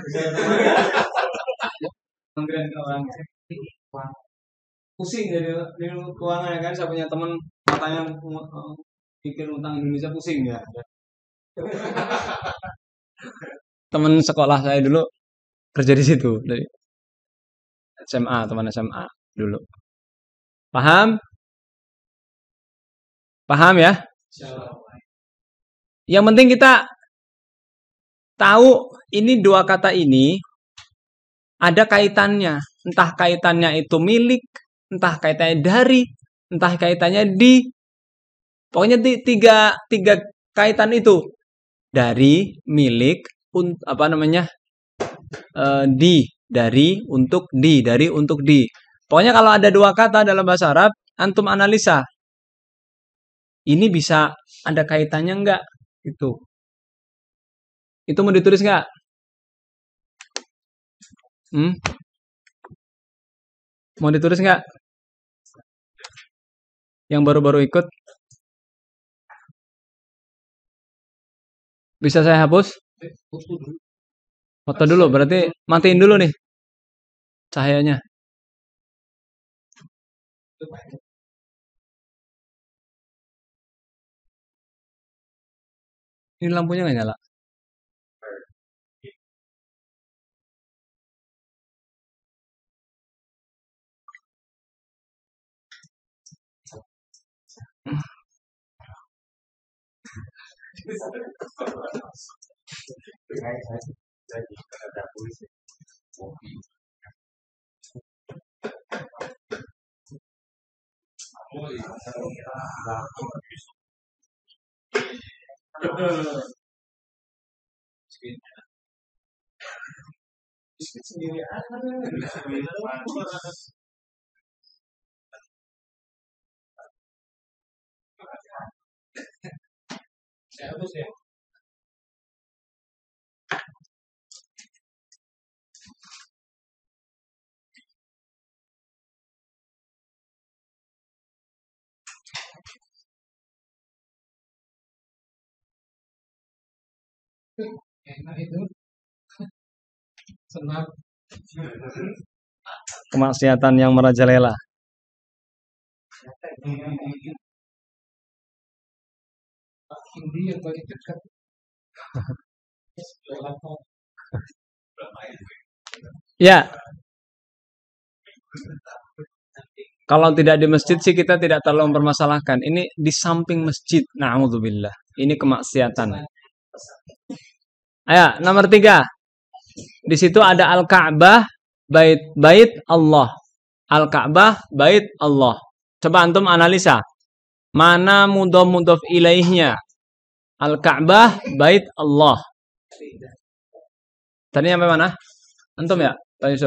Kementerian Keuangan. Pusing dari dari keuangan ya kan. Saya punya teman katanya pikir utang Indonesia pusing ya. Teman sekolah saya dulu kerja di situ dari S M A, teman S M A dulu. Paham? Paham ya? Yang penting kita tahu ini dua kata ini ada kaitannya. Entah kaitannya itu milik, entah kaitannya dari, entah kaitannya di. Pokoknya tiga, tiga kaitan itu. Dari, milik, un, apa namanya, e, di, dari, untuk, di, dari, untuk, di. Pokoknya kalau ada dua kata dalam bahasa Arab, antum analisa. Ini bisa ada kaitannya enggak? Itu. Itu mau ditulis enggak? Hmm? Mau ditulis enggak? Yang baru-baru ikut? Bisa saya hapus? Foto dulu, berarti matiin dulu nih cahayanya. Ini lampunya nggak nyala? Enak itu. Senang. Kemaksiatan yang merajalela. Ini yang paling dekat. Ya. Kalau tidak di masjid sih kita tidak terlalu mempermasalahkan. Ini di samping masjid. Na'udzubillah. Ini kemaksiatan. Ayo, nomor tiga. Di situ ada Al-Ka'bah, bait bait Allah. Al-Ka'bah, bait Allah. Coba antum analisa. Mana mudhof mudhof ilaihnya? Al-Ka'bah, bait Allah. Tadi sampai mana? Antum ya, Pak Yusuf?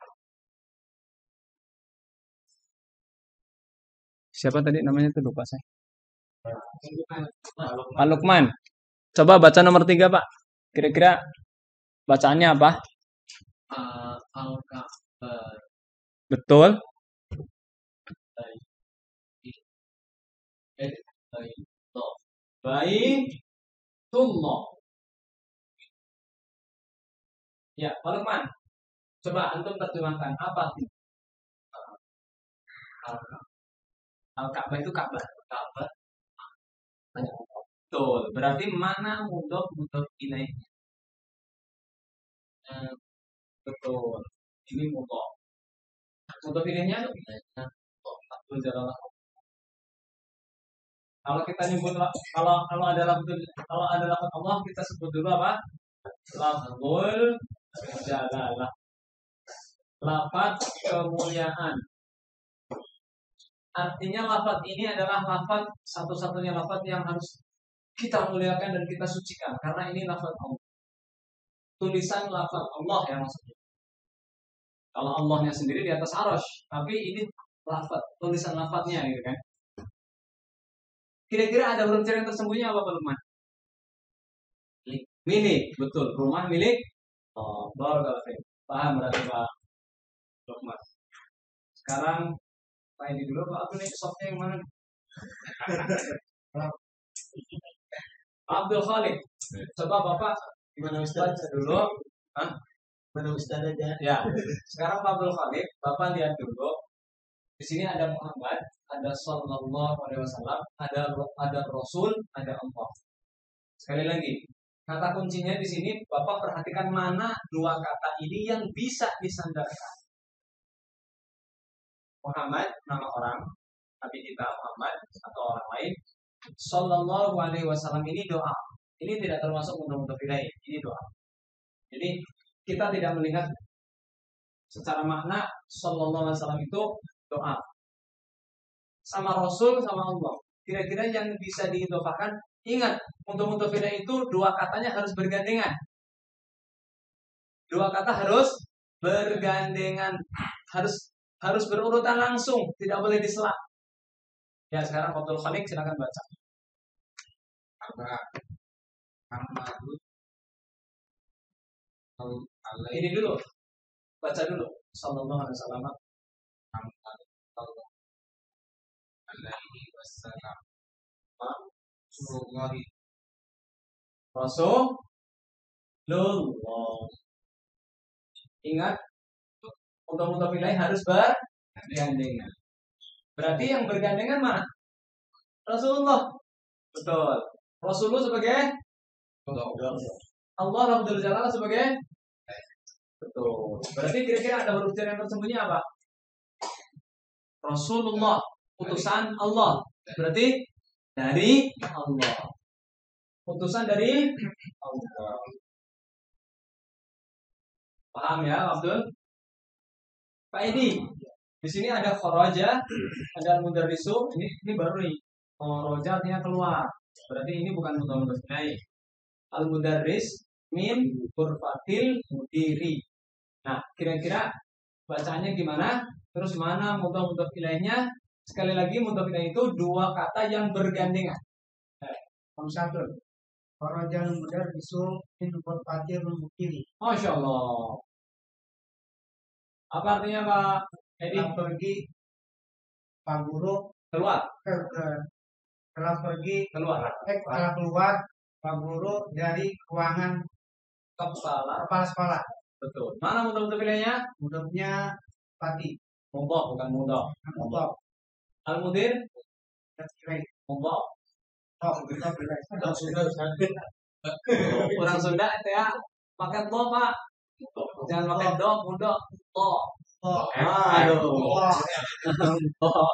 Siapa tadi namanya tuh lupa saya. Pak Lukman. Coba baca nomor tiga, Pak. Kira-kira bacaannya apa? Uh, Al-Ka'bah. Betul. Baitullah. Ya, Pak Lukman. Coba antum terjemahkan apa sih? Al-Ka'bah itu Ka'bah. Ka'bah. Betul. Berarti mana mudhof mudhof ilaihnya? Hmm, betul. Ini mudhof. Mudhof ilaihnya Abdul Jalal. Kalau kita nyebut kalau kalau ada lafaz kalau ada lafaz Allah kita sebut dulu apa? Lafzul Jalalah. Lafaz kemuliaan. Artinya lafaz ini adalah lafaz satu-satunya lafaz yang harus kita muliakan dan kita sucikan karena ini lafaz Allah. Tulisan lafaz Allah yang maksudnya. Kalau Allahnya sendiri di atas arasy, tapi ini lafaz, tulisan lafaznya gitu kan. Kira-kira ada huruf jar yang tersembunyi apa Pak Lukman? Milik, betul. Rumah milik. Oh, barakallahu fiik. Paham berarti Pak Lukman. Sekarang Pak ini dulu Pak Abdul nih softnya yang mana? Abdul Khalid. Coba Bapak gimana Ustaz dulu? Hah? Mana Ustaz aja? Ya. Sekarang Pak Abdul Khalid, Bapak lihat dulu. Di sini ada Muhammad, ada Sallallahu Alaihi Wasallam, ada ada Rasul, ada Allah. Sekali lagi, kata kuncinya di sini, Bapak perhatikan mana dua kata ini yang bisa disandarkan. Muhammad, nama orang, Nabi kita Muhammad atau orang lain. Sallallahu Alaihi Wasallam ini doa. Ini tidak termasuk mudhof ilaih, ini doa. Jadi kita tidak melihat secara makna Sallallahu Alaihi Wasallam itu doa. Sama Rasul sama Allah. Kira-kira yang bisa diidhofakan, ingat, untuk mudhof ilaih itu dua katanya harus bergandengan. Dua kata harus bergandengan, harus harus berurutan langsung, tidak boleh disela. Ya, sekarang Abdul Khalik silakan baca. Apa? Ini dulu. Baca dulu. Sallallahu alaihi wasallam. Alaihi wasallam. Rasulullah. Rasulullah. Ingat, untuk mudhof ilaih harus bergandengan. Berarti yang bergandengan mana? Rasulullah. Betul. Rasulullah sebagai Allah, Rabbul Jalal sebagai betul. Berarti kira-kira ada huruf jar yang tersembunyi apa? Rasulullah, utusan Allah. Berarti dari Allah. Utusan dari Allah. Paham ya, Abdul? Pak Edi, di sini ada kharaja, ada mudarrisu. Ini ini baru nih. Kharaja artinya keluar. Berarti ini bukan mudhof ilaih. Al-mudarris min hurfatil mudiri. Nah, kira-kira bacanya gimana? Terus mana mudhof mudhof ilaihnya? Sekali lagi mudhof ilaih itu dua kata yang bergandengan. Om Syafir. Kharaja al-mudarrisu min hurfatil mudiri. Masya Allah. Apa artinya Pak Edi? Pergi, Pak Guru keluar. Telah pergi keluar. Eh, telah keluar Pak Guru dari ruangan kepala kepala sekolah. Betul. Mana mudhof ilaihnya? Mudhofnya Pati. Mudhof bukan mudhof. Mudhof. Al-mudir? Mudhof. Oh, mudhof ilaih. Orang Sunda ya pakai do Pak. Jangan pakai do, mudhof. To. Oh. Aduh. Oh.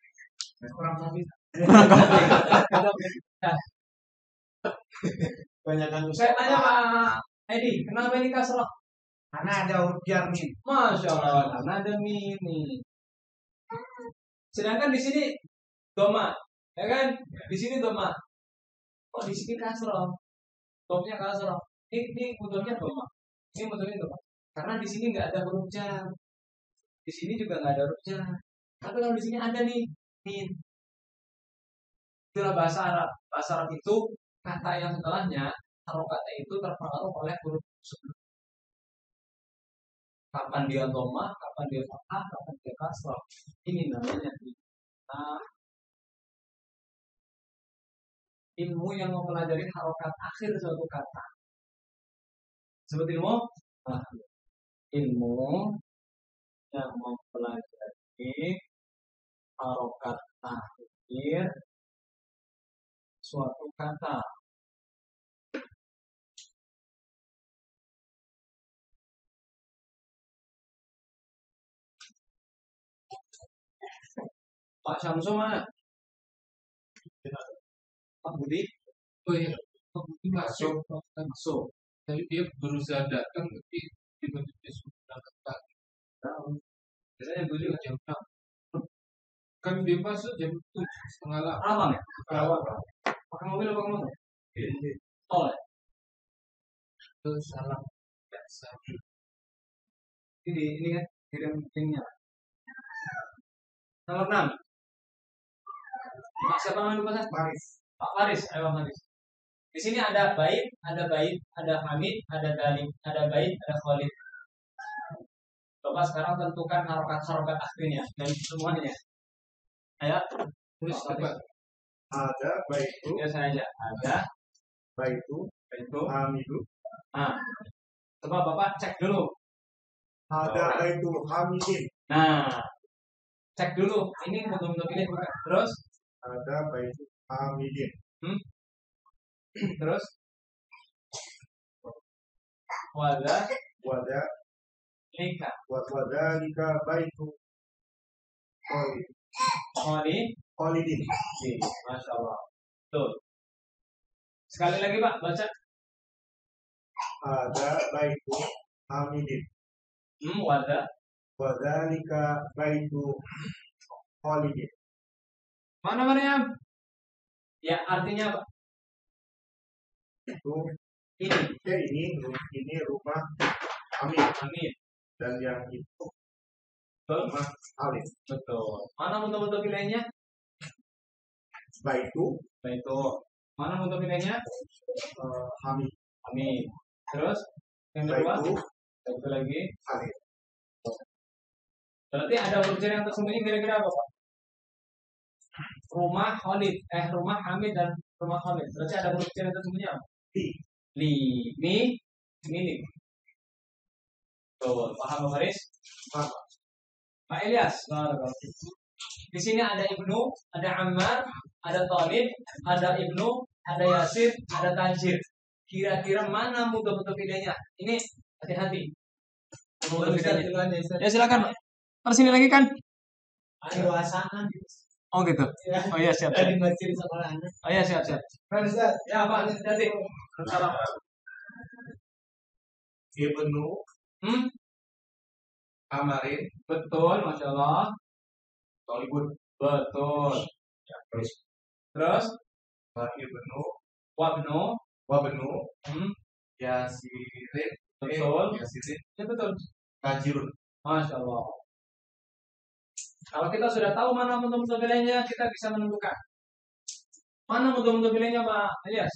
Kurang kopi. Kebanyakan Saya tanya Pak Edi, kenapa ini kasroh? karena ada huruf jar min. Masya Allah, karena ada mini. Sedangkan di sini doma, ya kan? Di sini doma. Oh, di sini kasroh. Domnya kasroh. Ini, ini mudornya doma. Ini mudornya doma. Karena di sini nggak ada huruf jar. Di sini juga nggak ada huruf jar. Tapi kalau di sini ada nih, min. Itulah bahasa Arab. Bahasa Arab itu kata yang setelahnya, harokatnya itu terpengaruh oleh huruf sebelum. Kapan dia doma, kapan dia fathah, kapan dia kasroh. Ini namanya nah, ilmu yang mempelajari harokat akhir suatu kata. Seperti ilmu nah, ilmu yang mempelajari harokat akhir suatu kata. Pak Syamsu mana? Pak Budi? Oh iya, Pak Budi masuk. Masuk. Tapi dia berusaha datang, tapi tiba-tiba sudah berangkat pagi. Biasanya Budi Jam enam. Kan dia masuk jam tujuh setengah delapan. Abang ya? Awal. Pakai mobil apa pakai motor? Oh, ya. Terus salam biasa. Ini ini kan kirim linknya. Nomor enam. Pak siapa namanya lupa saya? Baris. Pak Faris, ayo Pak Faris. Di sini ada bait, ada bait, ada hamid, ada dalim, ada bait, ada khalid. Coba sekarang tentukan harokat-harokat akhirnya dan semuanya. Ayo, tulis Apa? Ada baitu, Ya saya aja. Ada baitu, itu. hamidu. Nah, coba Bapak cek dulu. Ada baitu hamidin. Nah, cek dulu. Ini betul-betul pilih bukan? Terus, Ada baitu hamidin. hmm? Terus, wada Wada lika wadalika baitu khalid. khalid. Khalidin. Masya Allah. Tuh. Sekali lagi Pak, baca. Ada baitu hamidin. Hmm, wada. Wadalika baitu khalidin. Mana Maryam? Ya, artinya apa? Itu Ini. ya ini ini rumah Hamid Amin. dan yang itu Betul. rumah Alif. Betul. Mana betul-betul pilihannya? Baitu Itu. Mana betul pilihannya? uh, Hamid. Amin. Terus, yang kedua? Baitu Satu lagi. Alif. Berarti ada huruf jar yang tersembunyi kira-kira apa Pak? Rumah Khalid, eh rumah Hamid dan rumah Khalid. Berarti ada huruf jar yang tersembunyi apa? Li. Li, mi, minik. Tuh, paham Pak Faris? Paham. Pak Ilyas, barakallahu. Di sini ada Ibnu, ada Ammar, ada Thalib, ada Ibnu, ada Yasir, ada Tajir. Kira-kira mana betul-betul pilihannya? Ini hati-hati. Ya silakan. Terus sini lagi kan? Ada wasangan. Oh gitu. Oh iya siap. siap. Tadi baca di sekolah anak. Oh iya siap siap. Kan Ustaz? Ya Pak, hati-hati. Salam. Ibnu Hmm? Amarin Betul, masya Allah. Tolibun. Betul. Ya, terus Terus Wa Ibnu wabnu. Wabnu Hmm? Yasirin. Betul. Eh, Yasirin Ya betul. Tajirun. Masya Allah. Kalau kita sudah tahu mana betul-betul pilihannya, kita bisa menentukan. Mana betul-betul pilihannya Pak Ilyas?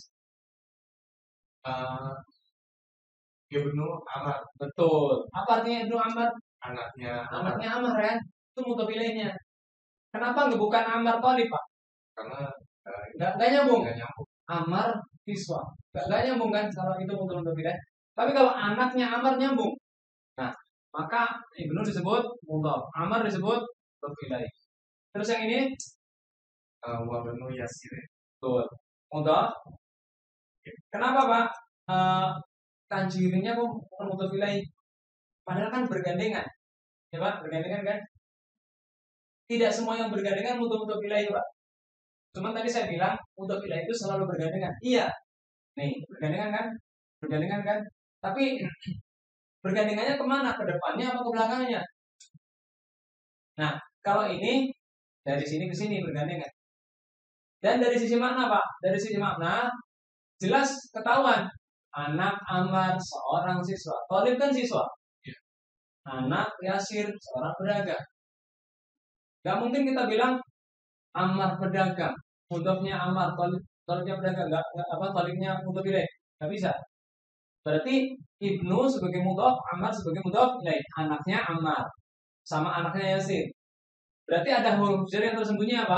Uh, Ibnu Amar Betul. Apa artinya Ibnu Ammar? anaknya Amar Anaknya Ammar ya. Itu betul pilihannya. Kenapa nggak bukan Ammar Thalib Pak? karena uh, Nggak, nggak nyambung. nggak nyambung. Ammar Iswa. Nggak, nggak nyambung kan kalau itu betul-betul pilihan. Tapi kalau anaknya Ammar nyambung. Nah, maka Ibnu disebut mudhaf, Ammar disebut terpilih. Terus yang ini Uh, Wabnu Yasirin. betul mudhaf. Kenapa Pak? Eh, tanjirinya kok bukan mudhaf ilaih? Padahal kan bergandengan. Ya Pak, bergandengan kan? Tidak semua yang bergandengan mudhaf mudhaf ilaih Pak. Cuman tadi saya bilang mudhaf ilaih itu selalu bergandengan. Iya. Nih, bergandengan kan? Bergandengan kan? Tapi bergandengannya kemana? Ke depannya apa ke belakangnya? Nah, kalau ini dari sini ke sini bergandengan. Dan dari sisi makna, Pak? Dari sisi makna, jelas ketahuan. Anak Amar, seorang siswa. Thalib kan siswa. Anak Yasir, seorang pedagang. Gak mungkin kita bilang Amar pedagang. Mudhofnya Amar, thalibnya pedagang. Gak, gak apa, thalibnya mudhof ilaih. Gak bisa. Berarti Ibnu sebagai mudhof, Amar sebagai mudhof ilaih. Anaknya Amar. Sama anaknya Yasir. Berarti ada huruf jar yang tersembunyi apa?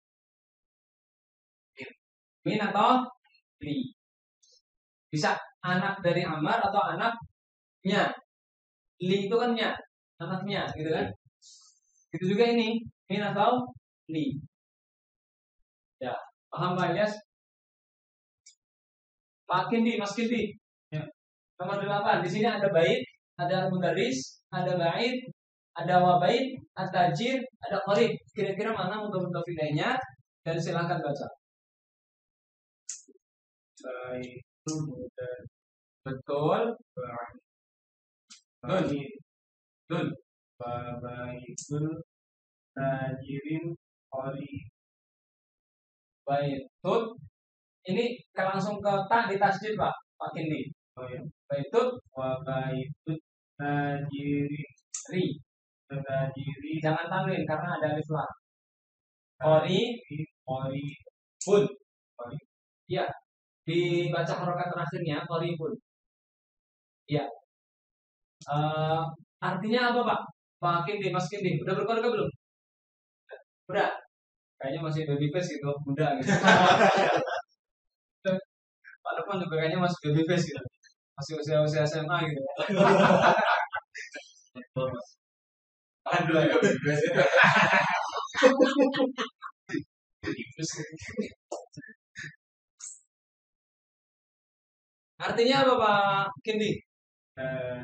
Min atau li. Bisa anak dari Amar atau anaknya. Li itu kan nya, anaknya, gitu kan? Itu juga ini, min atau li. Ya, paham Pak Ilyas? Pak Kindi, Mas Kindi. Ya. Nomor delapan, di sini ada bait, ada mudaris, ada bait, ada wabait, ada tajir, ada qarib. Kira-kira mana mudhof-mudhof ilaihnya? Dan silakan baca. Baik, itu mudah. Betul. Dun. Dun. Babaikul tajirin qori. Baik. Tut. Ini kalau langsung ke ta di tasjid, Pak. Pak Kindi. Oh ya. Baik. Tut. Wabaikul tajirin Ri. tajiri Jangan tanwin karena ada alif lam. Qori. qori Bun. qori. Iya. Dibaca harokat terakhirnya qori bun. Iya. Uh, artinya apa, Pak? Pak Kindi, Mas Kindi, udah berkeluarga belum? Udah. Kayaknya masih baby face gitu, muda gitu. Pak Lukman juga kayaknya masih baby face gitu. Masih usia-usia S M A gitu. Aduh, ya baby face. Artinya apa, Pak Kindi? Eh,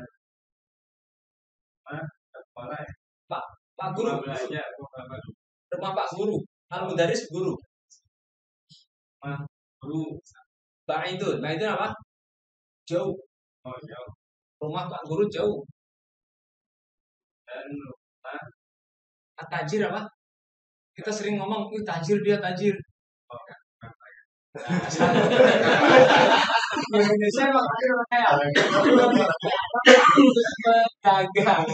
Kepala ya. Pak, Pak Guru. Belajar, Bapak Rumah Pak Guru. Al-Mudaris guru. Mah guru. Pak itu, nah itu apa? Jauh. Oh jauh. Rumah Pak Guru jauh. Dan rumah Tajir apa? Kita sering ngomong, "Wih, tajir dia tajir." oh kan. Di Indonesia emang tajir kayak pedagang.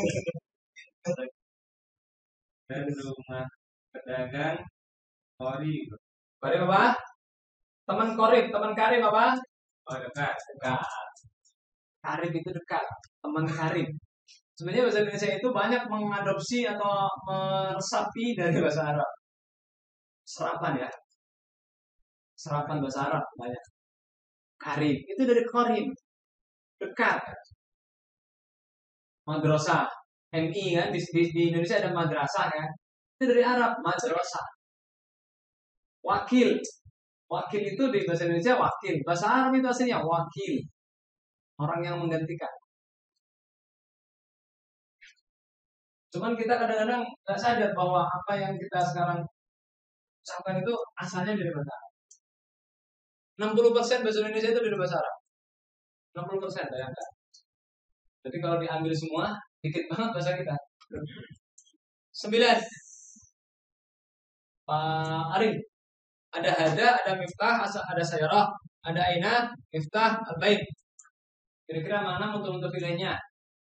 Dan rumah pedagang qori. Karib apa? Teman korib, teman karib apa? Oh dekat. Dekat. Karib itu dekat, teman karib. Sebenarnya bahasa Indonesia itu banyak mengadopsi atau meresapi dari bahasa Arab. Serapan ya. Serapan bahasa Arab banyak. Karib itu dari korib, dekat. Madrasah, M I kan di, di, di Indonesia ada madrasah kan. Itu dari Arab, madrasah. Wakil, wakil itu di bahasa Indonesia wakil. Bahasa Arab itu aslinya wakil, orang yang menggantikan. Cuman kita kadang-kadang nggak sadar bahwa apa yang kita sekarang ucapkan itu asalnya dari bahasa Arab. enam puluh persen bahasa Indonesia itu dari bahasa Arab. enam puluh persen bayangkan. Jadi kalau diambil semua, dikit banget bahasa kita. Sembilan. Pak Arin. Ada hada, ada miftah, ada sayarah, ada aina, miftah, al-bait. Kira-kira mana untuk-untuk pilihnya?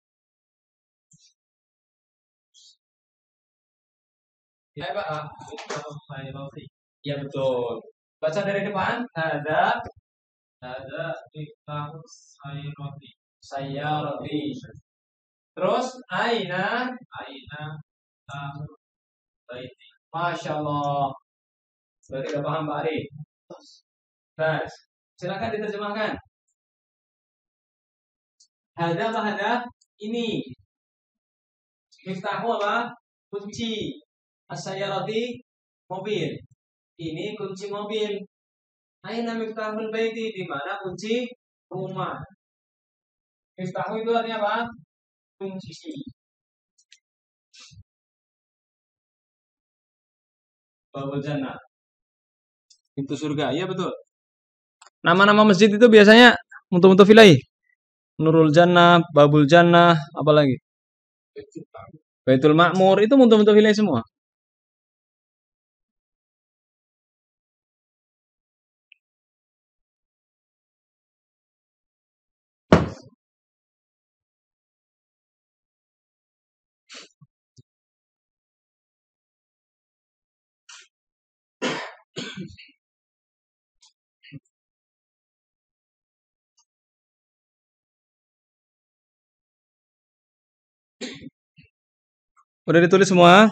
Ya, Pak. Ya, betul. Baca dari depan. Hada, Ada miftah sayyarati. sayyarati. Terus aina, Aina tahu baiti. Masya Allah. Berarti udah paham Pak Ari. Baik, silakan diterjemahkan. Hada apa hada? Ini. Miftahu apa? Kunci. As-sayyarati mobil. Ini kunci mobil. Aina miftahul baiti, di mana kunci rumah. Miftahu itu artinya apa? Kunci. Babul jannah. Pintu surga, iya betul. Nama-nama masjid itu biasanya mutumutof ilaih. Nurul Jannah, Babul Jannah, apalagi? Baitul Ma'mur itu mutumutof ilaih semua. Udah ditulis semua?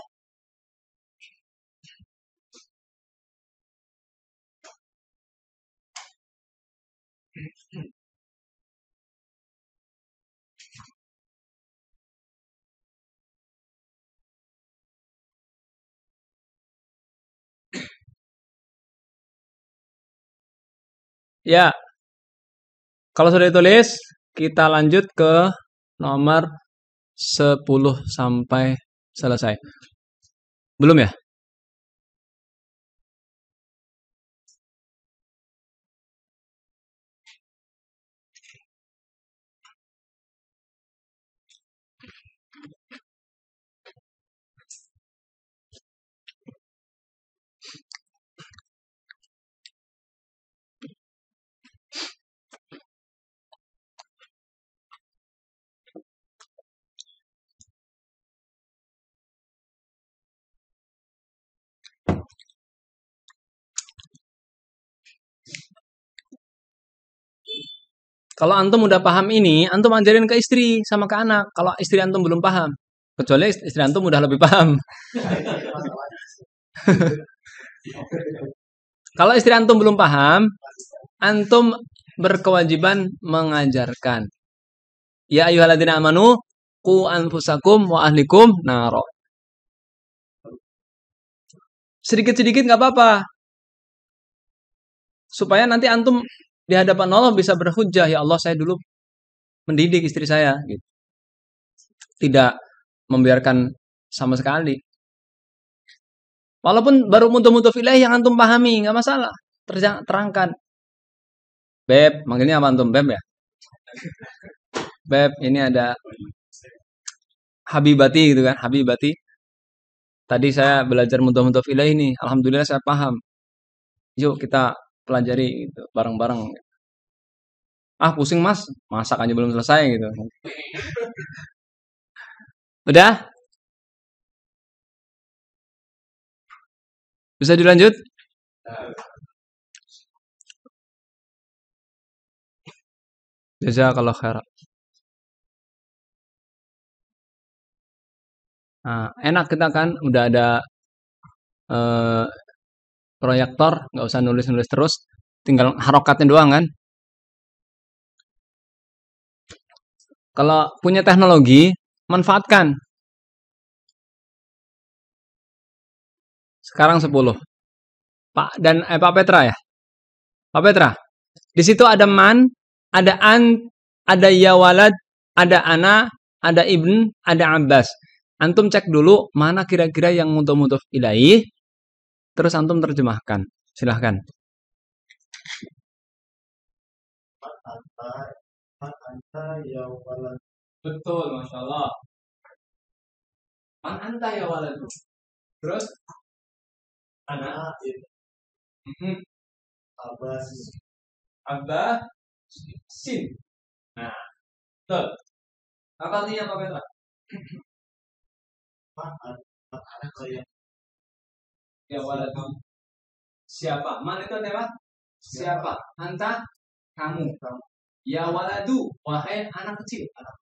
Ya, kalau sudah ditulis, kita lanjut ke nomor sepuluh sampai selesai. Belum ya? Kalau antum udah paham ini, antum ajarin ke istri sama ke anak. Kalau istri antum belum paham, kecuali istri antum udah lebih paham. Kalau istri antum belum paham, antum berkewajiban mengajarkan. Ya ayyuhalladzina amanu qu anfusakum wa ahlikum naro. Sedikit-sedikit nggak apa-apa. Supaya nanti antum di hadapan Allah bisa berhujjah, ya Allah saya dulu mendidik istri saya gitu. Tidak membiarkan sama sekali. Walaupun baru mutumutof ilaih yang antum pahami, nggak masalah. Terangkan. Beb, manggilnya apa antum? Beb ya? Beb, ini ada Habibati gitu kan, Habibati. Tadi saya belajar mutumutof ilaih ini, alhamdulillah saya paham. Yuk kita pelajari gitu, bareng-bareng. Ah pusing mas, masak aja belum selesai gitu. Udah? Bisa dilanjut? Jazakallah khair. Nah, enak kita kan udah ada eh, proyektor, nggak usah nulis-nulis terus, tinggal harokatnya doang kan. Kalau punya teknologi, manfaatkan. Sekarang sepuluh. Pak dan eh, Pak Petra ya? Pak Petra. Di situ ada man, ada an, ada ya walad, ada ana, ada ibn, ada abbas. Antum cek dulu mana kira-kira yang mutumutof ilaih, terus antum terjemahkan. Silahkan. Betul, masya Allah. Man anta ya walad. Terus ana ibn, abbas, abbas, sin. Nah, betul. Apa artinya Pak Petra? Ya walad. Siapa? Man itu apa? Siapa? Anta, kamu. Ya waladu, wahai anak kecil.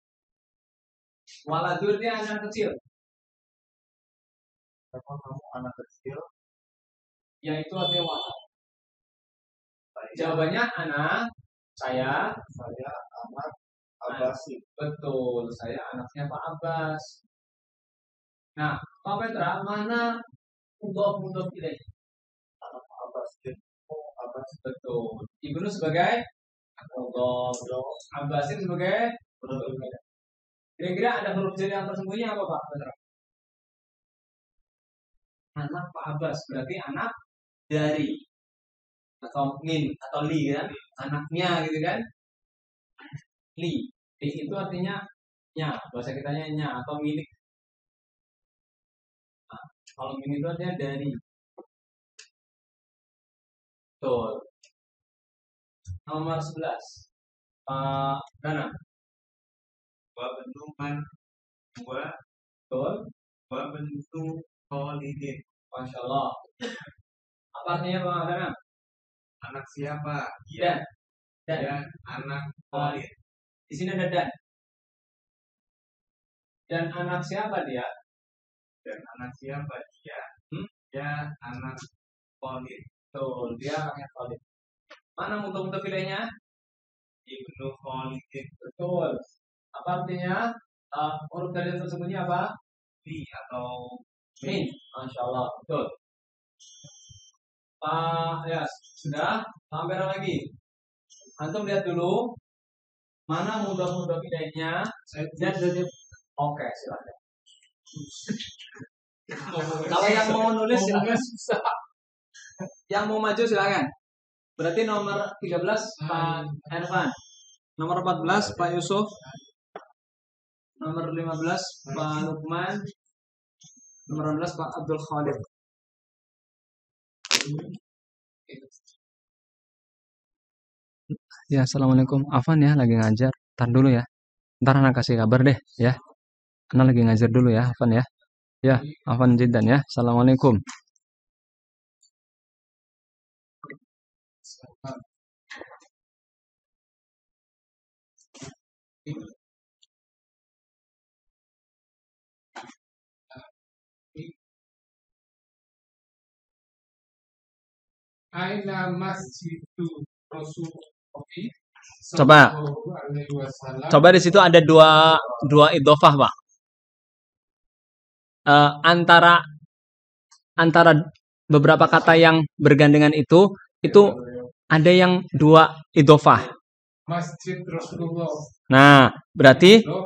Waladu dia anak kecil. Siapa kamu anak kecil? Yaitu artinya walad. Jawabannya anak, saya, saya anak Abbas. Betul, saya anaknya Pak Abbas. Nah, Pak Petra, mana mudhof mudhof ilaih? Anak Pak Abbas. Oh, Abbas. Betul. Ibnu sebagai mudhof, Abbasin sebagai mudhof ilaih. Kira-kira ada huruf jar yang tersembunyi apa Pak Petra? Anak Pak Abbas berarti anak dari atau min atau li kan anaknya gitu kan. Li. Li itu artinya nya, bahasa kitanya nya atau milik. Nah, kalau milik itu artinya dari. Betul. Nomor sebelas. Pak Dana. Wa bentukan wa Betul. wa bentuk kholidin. Masya Allah. Apa artinya Pak Dana? Anak siapa? Dan. Dan. Ya, anak Khalid. Di sini ada dan. Dan anak siapa dia? Dan anak siapa dia? Hmm? Ya, anak Khalid. Betul, dia anaknya Khalid. Mana mutu-mutu filenya? Ibnu Khalidin. Betul. Apa artinya? Uh, huruf dari tersebutnya apa? Fi atau Min. Masya Allah. Betul. Pak, ya sudah. Hampir lagi. Antum lihat dulu. Mana mudah-mudah filenya? Lihat dulu. Oke, silakan. Kalau yang mau nulis silakan. Yang mau maju silakan. Berarti nomor tiga belas Pak Ervan. Nomor empat belas Pak Yusuf. Nomor lima belas Pak Lukman. Nomor enam belas Pak Abdul Khalid. Ya, assalamualaikum. Afan ya, lagi ngajar. Ntar dulu ya. Ntar anak kasih kabar deh ya. Anak lagi ngajar dulu ya, Afan ya. Ya, Afan Jidan ya. Assalamualaikum. Aina masjidu Rasulullah. Coba. Sallallahu alaihi wasallam. Coba di situ ada dua dua idhofah, Pak. Eh, antara antara beberapa kata yang bergandengan itu itu ada yang dua idhofah. Masjid Rasulullah. Nah, berarti Dof,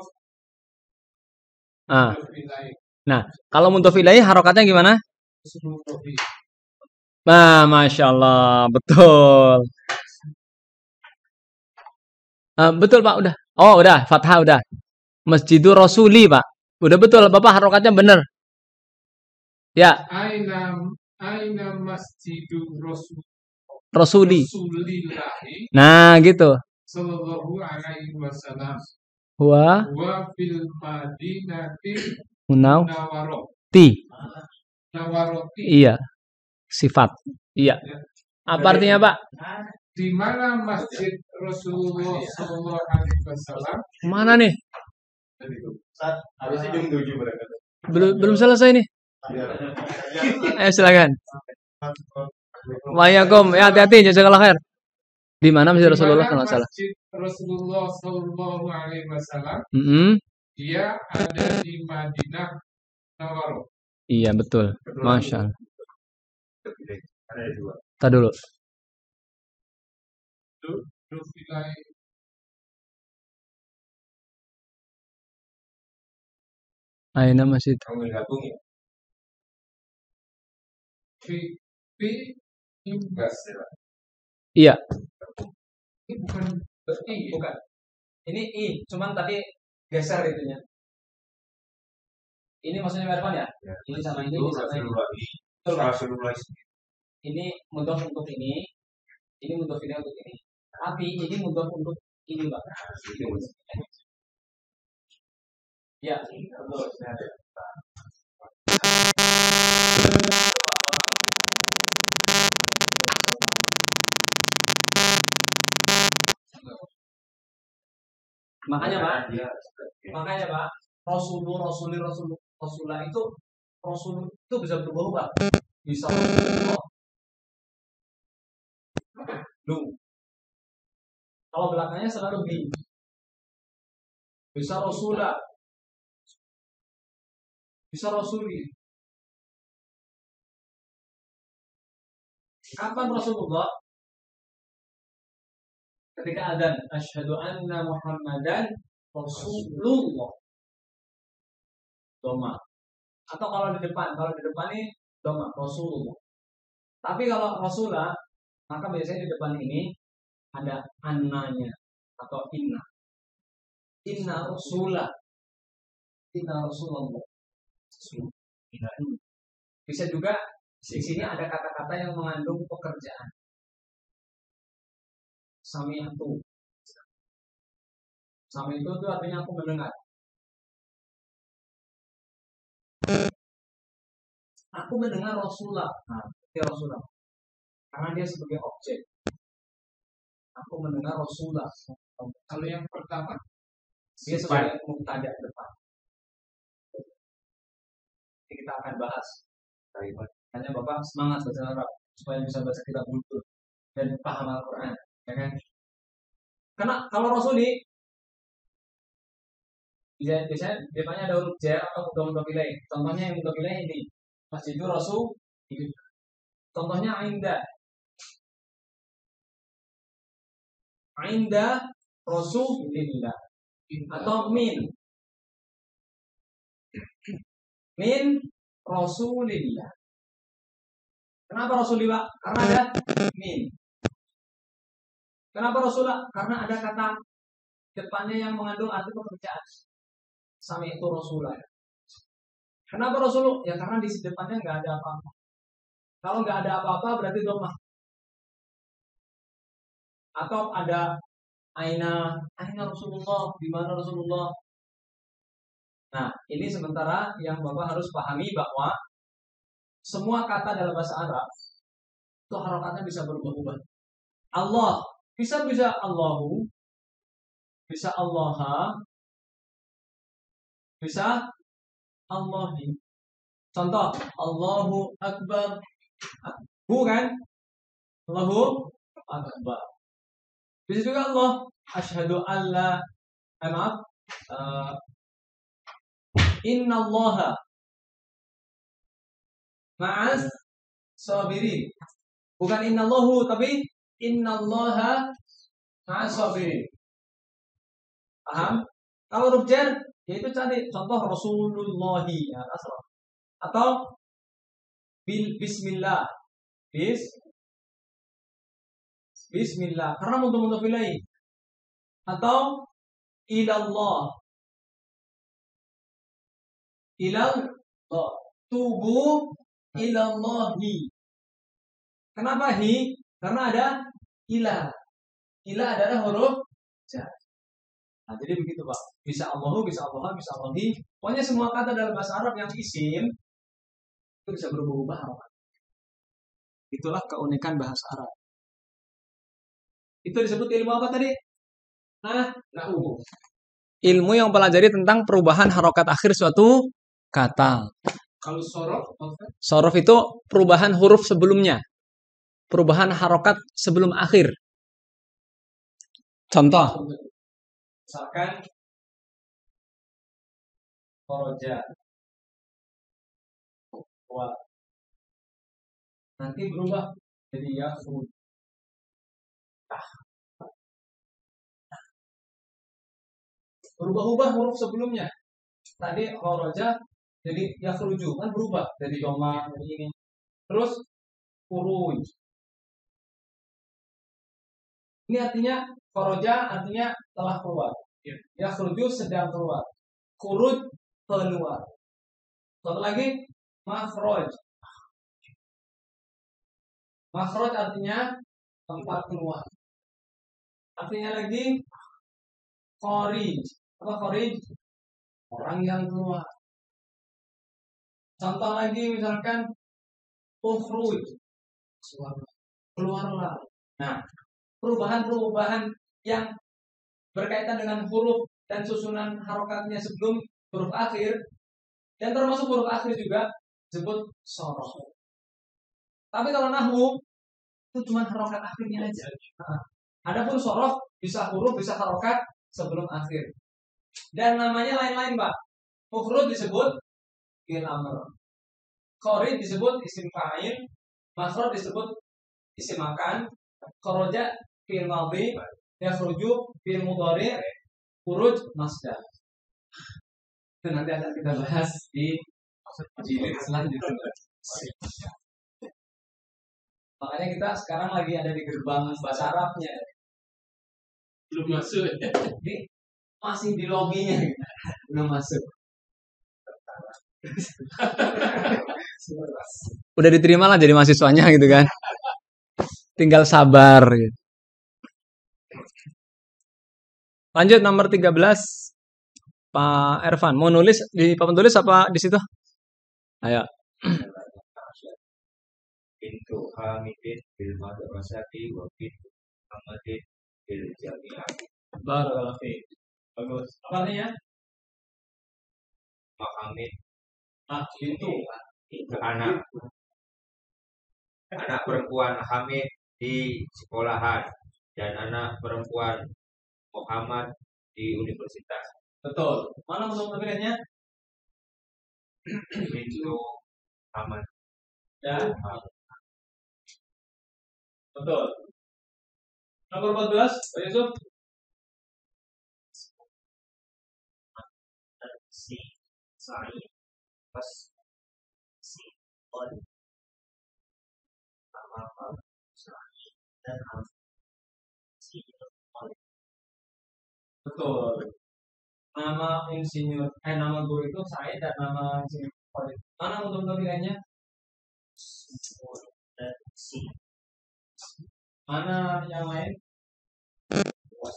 ah, dof ilaih. nah, kalau mudhof ilaih harokatnya gimana? Rasulullah. Nah, Masya Allah, betul. Eh, betul Pak, udah. Oh, udah, fathah udah. Masjidur Rasuli, Pak. Udah betul, Bapak harokatnya bener. Ya, Aina aina masjidu Rasul Rasuli. Rasulillahi Nah, gitu. sallallahu alaihi wasallam. Wa Wa fil madinati munau Nawaroti. ti. Nawaroti. Iya. Sifat. Iya. Apa artinya, Pak? Di mana masjid Rasulullah sallallahu alaihi wasallam? Mana nih? Harusnya jam tujuh berangkat. Belum belum selesai nih. Ayo silakan. Waalaikumsalam. Ya, hati-hati, jazakallah khair. Di mana Masjid Di Rasulullah mana kalau nggak salah? masjid Rasulullah sallallahu alaihi wasallam? Mm-mm. Dia ada di Madinah Nawaroti. Iya, betul. Masya Allah. Ada dua. Tadi dulu. Itu itu wilayah Aina masjid. Kamu gabung ya? fi fi imbas. Iya. Ini bukan I, bukan. Ini I, cuman tadi geser itunya. Ini maksudnya Mervan ya? Ya. Ini sama ini, Itu ini sama ini. Rasulullah. Betul, Pak. Rasulullah. Ini mudhof untuk ini, ini mudhof ini untuk ini. Tapi ini mudhof untuk ini, Pak. Ini mudhof. Ya, betul. Makanya Pak, makanya Pak, Rasulullah, Rasulullah, Rasulullah, Rasulullah itu Rasul itu bisa berubah-ubah. Bisa Rasulullah, lu. Kalau belakangnya selalu bi. Bisa Rasulullah, bisa Rasuli. Kapan Rasulullah? Ketika adzan, asyhadu anna Muhammadan Rasulullah. Doma. Atau kalau di depan, kalau di depan ini doma Rasulullah. Tapi kalau Rasulullah, maka biasanya di depan ini ada annanya atau inna. Inna Rasulah, inna Rasulullah. Bisa juga di sini ada kata-kata yang mengandung pekerjaan. Sami'tu. Sami'tu itu artinya aku mendengar. Aku mendengar Rasulullah. Nah, dia Rasulullah. Karena dia sebagai objek. Aku mendengar Rasulullah. Kalau yang pertama, Dia sebagai mubtada depan. Nanti kita akan bahas. Hanya Bapak semangat baca Arab supaya bisa baca kitab buku dan paham Al-Quran, ya kan? Karena kalau Rasul ini biasanya depannya ada huruf jar atau mudhaf ilaih. Contohnya yang mudhaf ilaih ini Masjidul Rasul. Contohnya Ainda. Ainda Rasulillah atau min min Rasulillah. Kenapa Rasulillah? Karena ada min. Kenapa Rasulullah? Karena ada kata depannya yang mengandung arti pekerjaan. Sami itu Rasulullah. Kenapa Rasulullah? Ya karena di depannya nggak ada apa-apa. Kalau nggak ada apa-apa berarti domah. Atau ada aina, aina Rasulullah, di mana Rasulullah. Nah, ini sementara yang Bapak harus pahami bahwa semua kata dalam bahasa Arab itu harokatnya bisa berubah-ubah. Allah bisa bisa Allahu, bisa Allaha, bisa Allahi. Contoh, Allahu Akbar. Bukan? Allahu Akbar. Bisa juga Allah asyhadu alla eh, maaf uh, innallaha ma'as sabirin. Bukan innallahu tapi innallaha ma'as sabirin. Paham? Kalau huruf jar yaitu cari contoh Rasulullahi ya, atau bil bismillah. Bis Bismillah karena mudhaf ilaih atau ilallah ilallah tubuh ilallahi. Kenapa hi? Karena ada ilah. Ilah adalah huruf jar. Nah, jadi begitu Pak. Bisa Allahu, bisa Allah, bisa Allahi. Pokoknya semua kata dalam bahasa Arab yang isim itu bisa berubah-ubah harokat. Itulah keunikan bahasa Arab. Itu disebut ilmu apa tadi? Nah, nahu. Ilmu yang mempelajari tentang perubahan harokat akhir suatu kata. kalau sorof, Sorof itu perubahan huruf sebelumnya. Perubahan harokat sebelum akhir. Contoh. Misalkan koroja. Wah. Nanti berubah jadi ya. Berubah-ubah huruf sebelumnya. Tadi kharaja jadi yakhruju kan berubah dari doma dari ini. Terus khuruj. Ini artinya kharaja artinya telah keluar. Yakhruju sedang keluar. Khuruj keluar. Satu lagi makhraj. Makhraj artinya tempat keluar. Artinya lagi kharij. Apa kharij? Orang yang keluar. Contoh lagi misalkan ukhruj. Keluarlah. Nah, perubahan-perubahan yang berkaitan dengan huruf dan susunan harokatnya sebelum huruf akhir dan termasuk huruf akhir juga disebut sorof. Tapi kalau nahwu itu cuma harokat akhirnya aja. Nah, adapun sorof bisa huruf bisa harokat sebelum akhir. Dan namanya lain-lain, Pak. Mufrad disebut fi'il amr. Kharij disebut isim fa'il, makhraj disebut isim makan, kharaja fi'il madhi, yakhruju fi'il mudhari', khuruj masdar. Itu nanti akan kita bahas di jilid selanjutnya. Makanya kita sekarang lagi ada di gerbang bahasa Arabnya. Belum masuk. Ini masih di lobbynya, belum masuk. Udah diterima lah jadi mahasiswanya gitu kan. Tinggal sabar gitu. Lanjut nomor tiga belas. Pak Ervan, mau nulis di papan tulis apa di situ? Ayo. Pintu hamidin bil madrasati wa pintu hamadin bil jami'ah. Barakallahu fiik. Bagus. Apa artinya? Mahamid Ah, pintu. anak anak perempuan Hamid di sekolahan dan anak perempuan Muhammad di universitas. Betul. Mana untuk pilihannya? Pintu Hamad. Ya. Betul. Nomor empat belas, Pak Yusuf. Si Sai pas si on sama apa Sai dan Ham si on. Betul. Nama insinyur, eh nama guru itu Said dan nama insinyur Khalid. Mana untuk pilihannya? Dan si Mana yang lain? was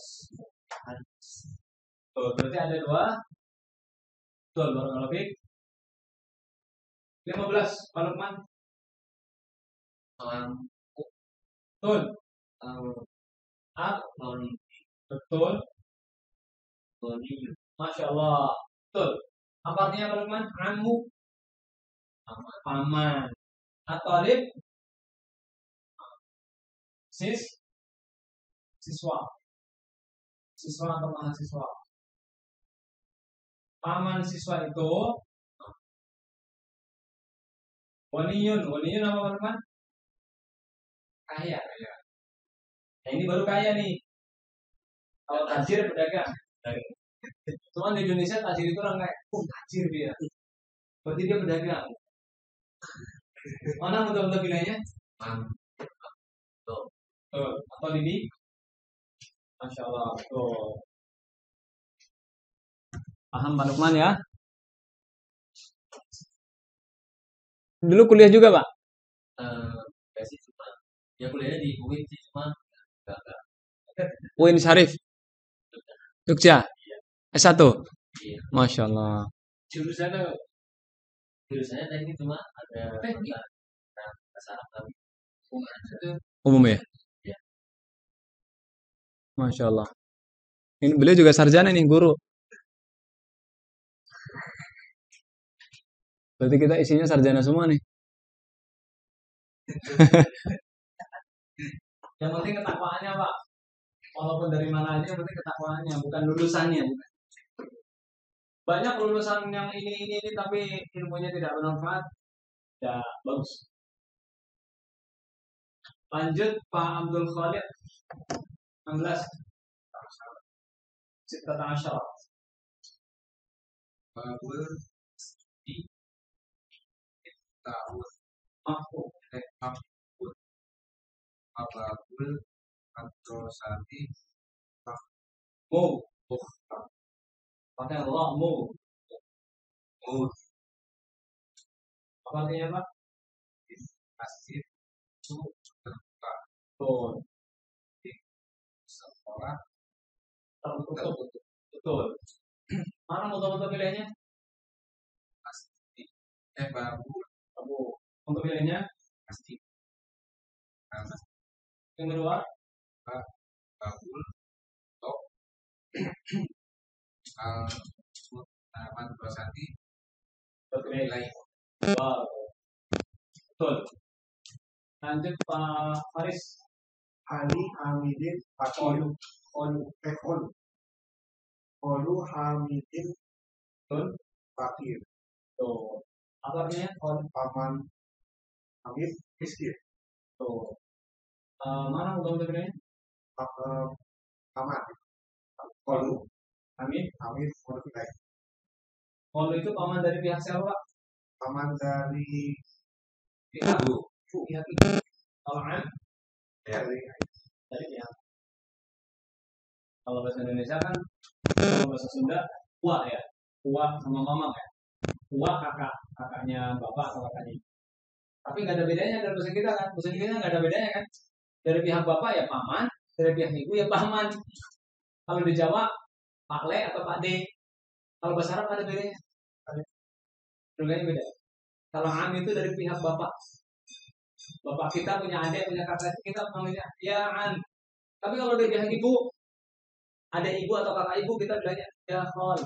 Betul. Berarti ada dua. Betul. Barakallahu fiik. lima belas, Pak Lukman. um Betul. um Ah, Loni betul. Loni Masya Allah. Betul. Apa artinya Pak Lukman? Amu. Paman. At-talib. Sis. Siswa. Siswa atau mahasiswa. Paman siswa itu Waniyun. Waniyun apa Pak Lukman? Kaya. Nah, ini baru kaya nih. Kalau tajir pedagang. Cuman di Indonesia tajir itu orang kayak, oh tajir dia. Berarti dia pedagang. Mana betul-betul bilangnya? Tuh. Tuh. Atau Didi? Masya Allah. Tuh. Paham Pak Lukman ya? Dulu kuliah juga Pak? eh sih cuma ya kuliahnya di U I N sih cuma enggak enggak U I N Syarif? Jogja? S satu? iya Masya Allah. Jurusannya jurusannya teknik cuma ada Teknik? nah bahasa Arab kami bukan itu Umum ya? Iya. Masya Allah. Ini beliau juga sarjana nih, guru. Berarti kita isinya sarjana semua nih. Yang penting ketakwaannya Pak. Walaupun dari mana aja, yang penting ketakwaannya, bukan lulusannya. Banyak lulusan yang ini ini ini tapi ilmunya tidak bermanfaat. Ya bagus. Lanjut Pak Abdul Khalid. enam belas. Cipta Asyara. babul di tahun Aku. eh abul ababul atau sati Mu. Pakai Allah mu. oh Apa artinya Pak? masjid itu terbuka Betul. sekolah Tertutup. Betul. Mana betul-betul pilihannya? pasti eh babul Kamu. Untuk pilihannya? pasti karena Yang kedua? babul top al taman prosati Nilai. Wow. Betul. Lanjut Pak Faris. Ali Hamidin Fakir Kolu eh Kolu Kolu Hamidin Betul. Fakir Tuh. Apa artinya? Kon. Paman Hamid miskin Tuh. Eh, mana betul-betul pilihannya? Pa- eh, Paman Kolu Amin. Hamid Kolu kita Kalau itu paman dari pihak siapa Pak? paman dari Pihak Ibu. pihak ibu. Kalau Am Ya. dari dari pihak. Kalau bahasa Indonesia kan, kalau bahasa Sunda, ua ya. Ua sama mama ya. Ua kakak, kakaknya bapak atau kakaknya ibu. Tapi nggak ada bedanya dari bahasa kita kan. Bahasa kita nggak ada bedanya kan. Dari pihak bapak ya paman, dari pihak ibu ya paman. Kalau di Jawa, Pak Le atau Pak D. Kalau bahasa Arab ada bedanya. Bedanya beda. Kalau am itu dari pihak bapak. Bapak kita punya adik, punya kakak, kita panggilnya ya an. Tapi kalau dari pihak ibu, ada ibu atau kakak ibu, kita bilangnya ya khol.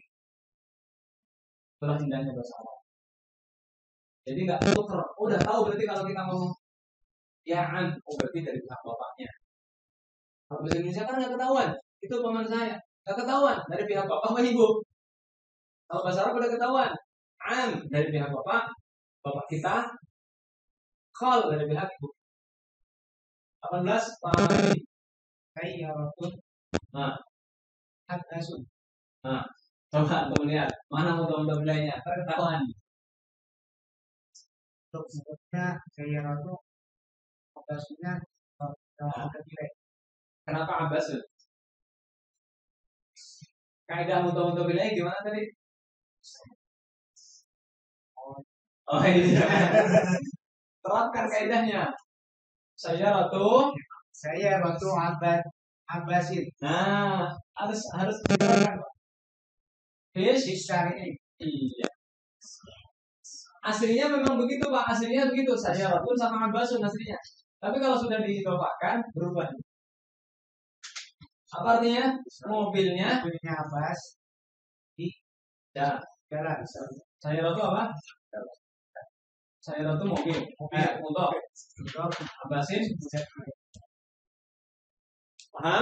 Itulah indahnya bahasa Arab. Jadi nggak tuker. Oh, udah tahu berarti kalau kita ngomong ya an, oh berarti dari pihak bapaknya. Kalau bahasa Indonesia kan nggak ketahuan. Itu paman saya. Nggak ketahuan dari pihak bapak sama ibu. Kalau bahasa Arab udah ketahuan. Am dari pihak bapak, bapak kita. Khol dari pihak ibu. delapan belas Pak Hadi. Saya waktu. Nah, Hadasun. Nah, coba teman lihat mana mudah-mudahan bilangnya ketahuan. Untuk sebutnya saya ratu maksudnya Kenapa Abbasun? Kaidah mudah-mudahan bilangnya gimana tadi? Oh iya. Terapkan kaidahnya. Saya ratu. saya ratu Abbas Abbasin. Nah, harus harus diterapkan. Fish Syar'i. Iya. Aslinya memang begitu Pak. Aslinya begitu. Saya ratu sama Abbasun aslinya. Tapi kalau sudah diidofakan berubah. Apa artinya? Mobilnya Punya Abbas di jalan. jalan. Saya ratu apa? Saya ratu mobil. Mobil motor. Abbasin. Paham?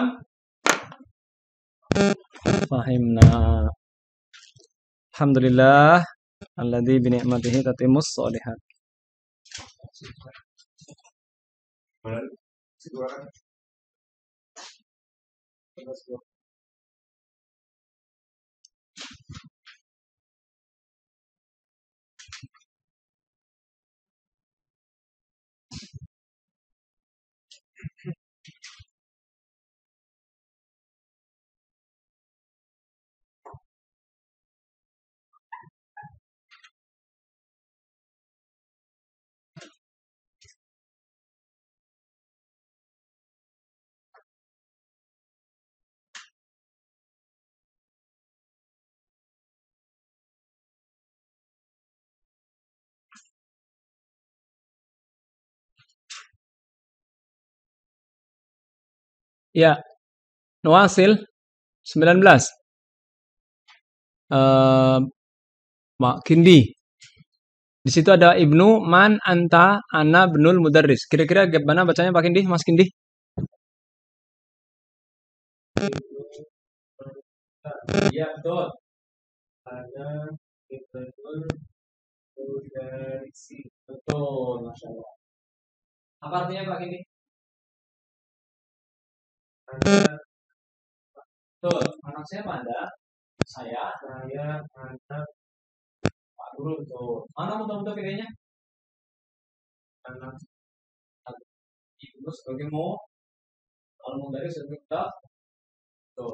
Fahimna. Alhamdulillah. Alladzi bi ni'matihi tatimmus sholihat. Ya, Nuasil sembilan belas. Uh, Mak Kindi. Di situ ada Ibnu Man Anta Ana Benul Mudarris. Kira-kira gimana bacanya Pak Kindi, Mas Kindi? Iya betul. Ada Ibnul Mudarris. Betul, masya Allah. Apa artinya Pak Kindi? Betul, anak saya Anda, saya, saya, anak Pak Guru, betul. Mana betul-betul bedanya? Anak Ibnu sebagai mau, kalau mau dari sebagai kita, betul.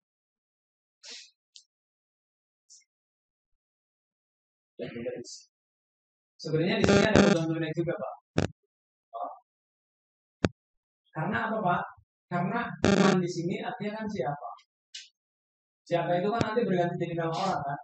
Dan mudaris. Sebenarnya di sini ada betul-betulnya juga Pak. Oh. Karena apa Pak? Karena man di sini artinya kan siapa? Siapa itu kan nanti berganti jadi nama orang kan?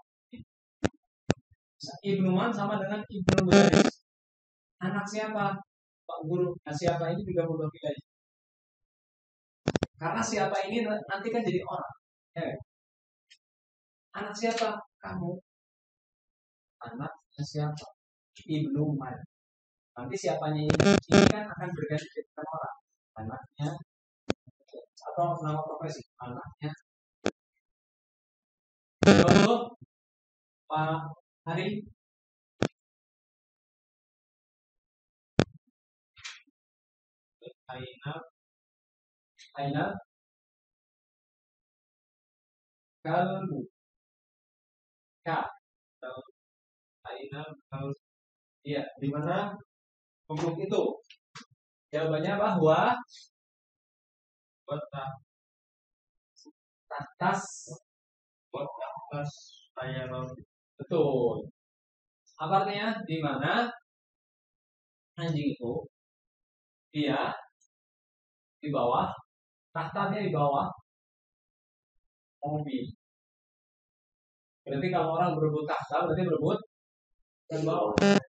Ibnu Man sama dengan Ibnu Mudaris. Anak siapa? Pak Guru. Nah siapa ini juga mudah pilih. Karena siapa ini nanti kan jadi orang. Ya. Anak siapa? Kamu. Anaknya siapa? Ibnu Man. Nanti siapanya ini, ini kan akan berganti jadi orang. Anaknya atau nama profesi anaknya. Halo, Pak Hari. Aina, Aina, kalbu, ka, Aina, kalbu. Iya, di mana huruf itu? Jawabannya bahwa kota Tahtas. Atas saya roti. Betul. Apa artinya? Di mana anjing itu dia di bawah, tahtanya di bawah mobil. Berarti kalau orang berebut tahta berarti berebut yang bawah.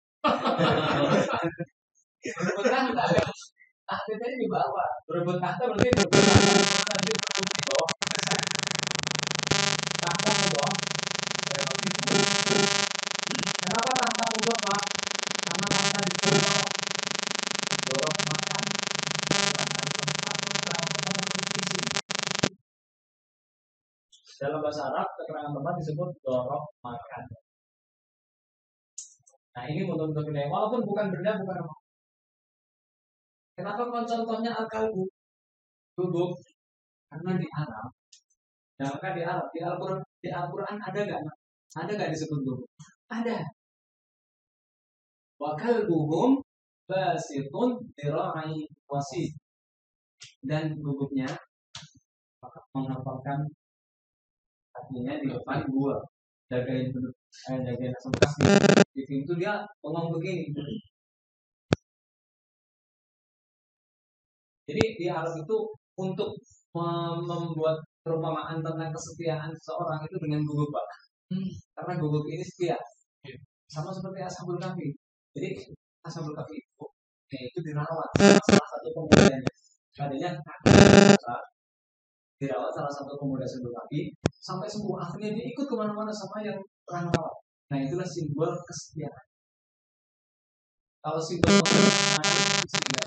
Berebut tahta ya. Tahta tadi di bawah. Berebut tahta berarti berebut tahta. Nanti berebut di bawah. Tahta ke bawah. Kenapa tahta ke bawah, Pak? Karena tahta di bawah. Dorong makan. Dalam bahasa Arab, keterangan tempat disebut dorong makan. Nah, ini bentuk-bentuk benda. Walaupun bukan benda, bukan apa. Kenapa contohnya al-kalbu? Duduk. Karena di Arab. Nah, maka di Arab, di Al-Quran, di Al-Quran ada nggak? Ada nggak disebut duduk? Ada. Wa kalbuhum basitun dira'i wasid. Dan duduknya menghafalkan kakinya di depan gua, jagain duduk, eh, jagain asam bekas di pintu, dia ngomong begini. Jadi di Arab itu untuk membuat perumpamaan tentang kesetiaan seseorang itu dengan guguk, Pak. Hmm. Karena guguk ini setia, sama seperti Ashabul Kahfi. Jadi Ashabul Kahfi itu, ya, itu dirawat salah satu pemudanya. Tadinya dirawat salah satu pemuda Ashabul Kahfi sampai sembuh. Akhirnya dia ikut kemana-mana sama yang pernah merawat. Nah, itulah simbol kesetiaan. Kalau simbol kesetiaan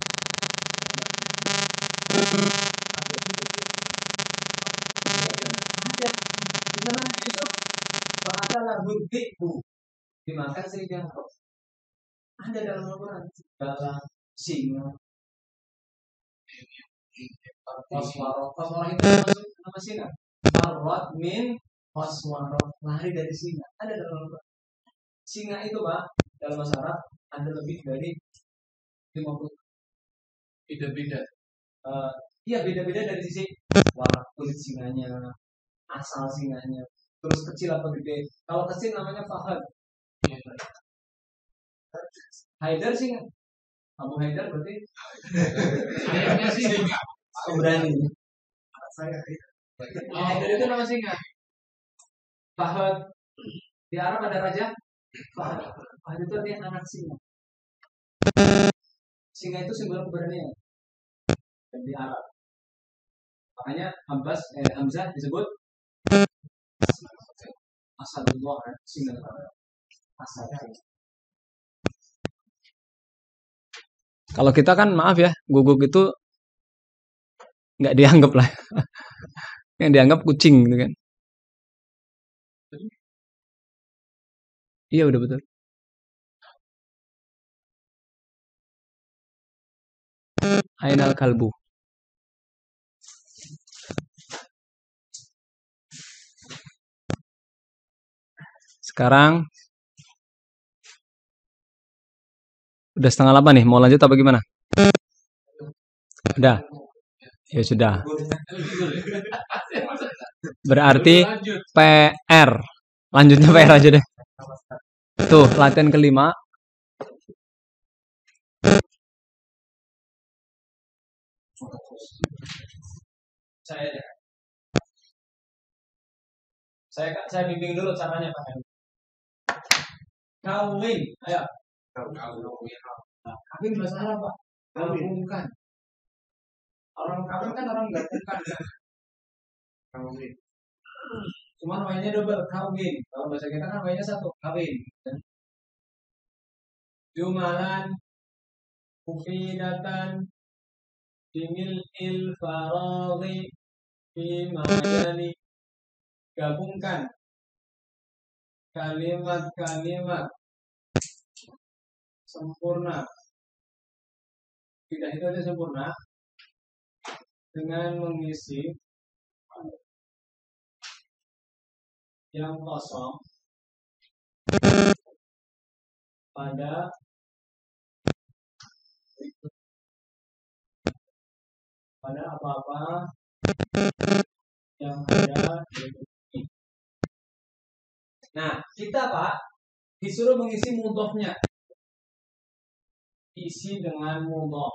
ada di sana itu bahasa hurdiku dimakan sehingga ada dalam Al-Quran, dalam singa, waswaro. Waswaro itu masuk nama singa. Farot min waswaro, lari dari singa. Ada dalam Al-Quran. Singa itu, Pak, dalam bahasa Arab ada lebih dari lima puluh. Beda-beda. Uh, iya beda-beda dari sisi warna kulit singanya, asal singanya, terus kecil apa gede. Kalau kecil namanya Fahad. Haidar singa. Abu Haidar berarti Ayahnya singa. pemberani. Saya Haidar itu nama singa. Fahad. Di Arab ada raja Fahad. Fahad itu artinya anak singa. Singa itu simbol keberanian. Dan di Arab, makanya Hambas, eh, Hamzah disebut Asadullah, singa Asad. Kalau kita kan maaf ya, guguk itu nggak dianggap lah, yang dianggap kucing gitu kan. Iya udah betul. Ainal kalbu. Sekarang udah setengah delapan nih, mau lanjut apa gimana? Udah, ya sudah. Berarti P R, lanjutnya P R aja deh. Tuh, latihan kelima. Saya ya. Saya saya bimbing dulu caranya, Pak. Kawin, ayo. Kawin bahasa Arab, Pak. Gabungkan. Orang kawin kan orang gabungkan ya. Kawin. Cuma namanya double kawin. Kalau bahasa kita kan namanya satu kawin. Jumalan, mufidatan, bimil il faradi, bimadani. Gabungkan kalimat-kalimat sempurna, tidak itu aja sempurna, dengan mengisi yang kosong pada pada apa-apa yang Nah, kita Pak disuruh mengisi mudhofnya. Isi dengan mudhof.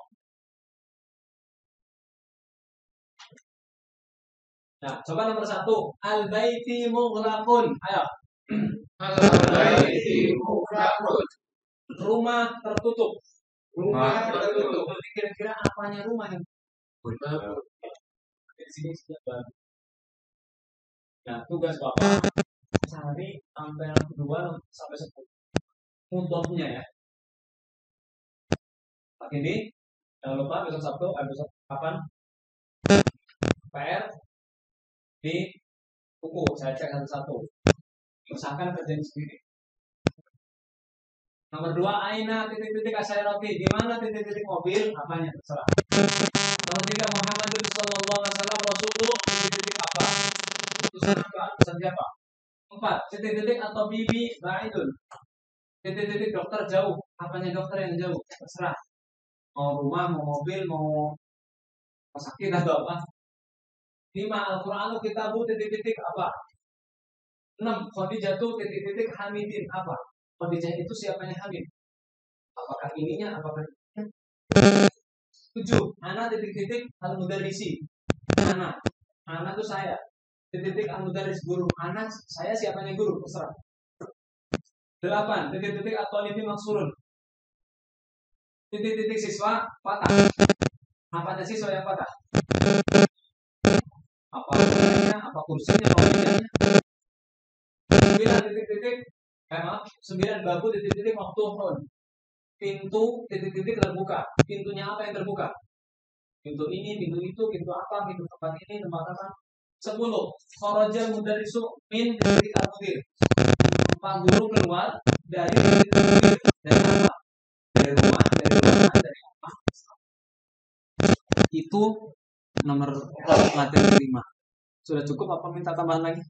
Nah, coba nomor satu. Al-baiti mughlaqun. Ayo. Al-baiti mughlaqun. Rumah tertutup. Rumah tertutup. Jadi kira-kira apanya rumah yang di sini sudah bagus. Nah, tugas Bapak cari sampai yang kedua sampai sepuluh. Mudhofnya ya. Pak ini jangan lupa besok Sabtu, eh, besok kapan? P R di buku. Saya cek satu-satu. Usahakan kerjain sendiri. Nomor dua, aina titik-titik asyarati. Di mana titik-titik mobil? Apanya terserah. Nomor tiga, Muhammadun sallallahu alaihi wasallam Rasulullah titik-titik apa? Utusan apa? Utusan siapa? Empat, titik-titik atau bibi ba'idun. Titik-titik dokter jauh. Apanya dokter yang jauh? Terserah. Mau rumah, mau mobil, mau sakit atau apa? Lima, Al-Qur'anu kitabu titik-titik apa? Enam, Khadijatu titik-titik Hamidin apa? Khadijah itu siapanya Hamid? Apakah ininya? Apakah ininya? Tujuh, Ana titik-titik Al-Mudarrisi. Ana, Ana itu saya. Titik-titik Al-Mudarris guru. Ana, saya siapanya guru? Terserah. Delapan, titik-titik At-Talibi Maksurun. Titik-titik siswa patah. Apanya siswa yang patah? Apa kursinya? Apa kursinya? Apa mejanya? Sembilan titik-titik eh, maaf, sembilan babu titik-titik maftuhun. Pintu titik-titik terbuka. Pintunya apa yang terbuka? Pintu ini, pintu itu, pintu apa, pintu tempat ini, tempat apa? Sepuluh. Kharaja mudarrisu min titik al-mudir. Pak guru keluar dari titik al-mudir. Dari apa? Dari rumah, dari rumah, dari apa? Itu nomor latihan kelima. Sudah cukup apa minta tambahan lagi?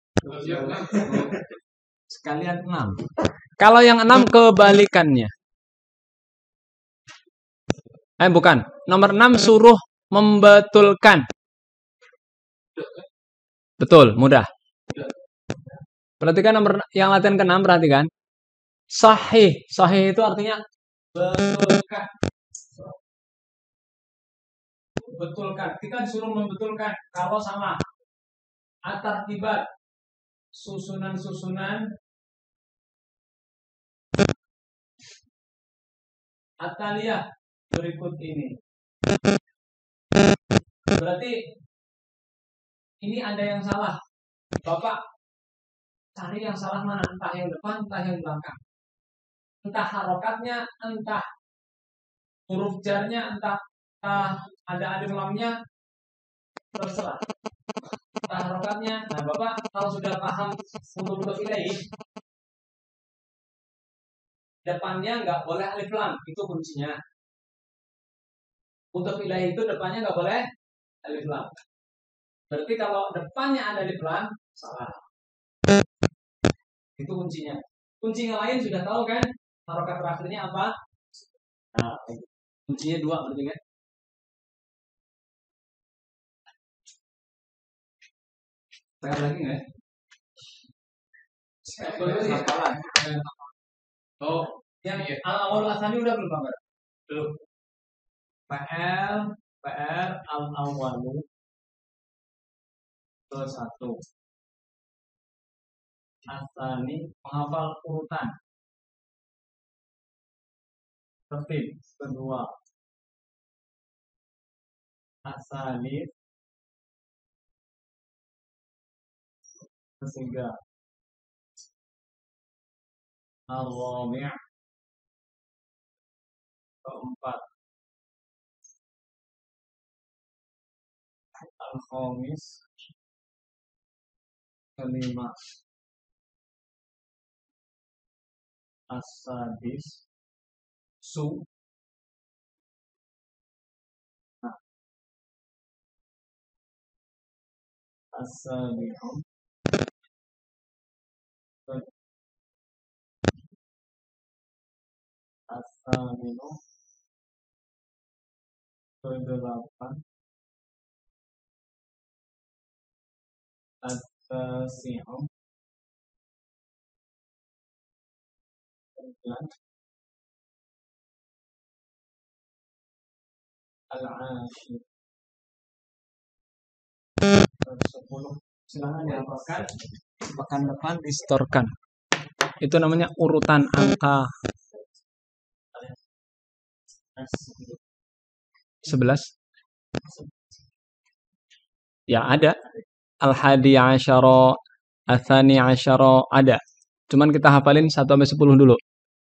Sekalian enam. Kalau yang enam kebalikannya. Eh bukan. Nomor enam suruh membetulkan. Betul, mudah. Perhatikan nomor yang latihan ke enam, perhatikan. Sahih. Sahih itu artinya betulkan. Betulkan. Kita disuruh membetulkan kalau sama. At-tartibat. Susunan-susunan Ataliyah berikut ini. Berarti ini ada yang salah. Bapak cari yang salah mana? Entah yang depan, entah yang belakang. Entah harokatnya, entah huruf jarnya, entah, entah ada alif lamnya, terserah. Entah harokatnya. Nah, Bapak kalau sudah paham untuk-untuk ini, depannya nggak boleh alif lam, itu kuncinya. Untuk ilahi itu depannya nggak boleh alif lam. Berarti kalau depannya ada alif lam, salah. Itu kuncinya. Kunci yang lain sudah tahu kan? Harokat terakhirnya apa? Nah, kuncinya dua berarti kan? Saya lagi nggak? Hafalan. Oh, yang al-awal asani udah belum Pak? Belum. P L P R al-awalu ke satu. Asani menghafal urutan. Tertib kedua. Asani ketiga. Al-rabi' keempat. Al-khamis kelima. As-sadis su nah. As-sabi'u As-saminu kedelapan. As-tasi'u Al-Ashir. sepuluh. Silakan dilaporkan. Pekan depan distorkan. Itu namanya urutan angka. sebelas. Ya ada. Al-Hadi Asyara, Al-Thani Asyara ada. Cuman kita hafalin satu sampai sepuluh dulu.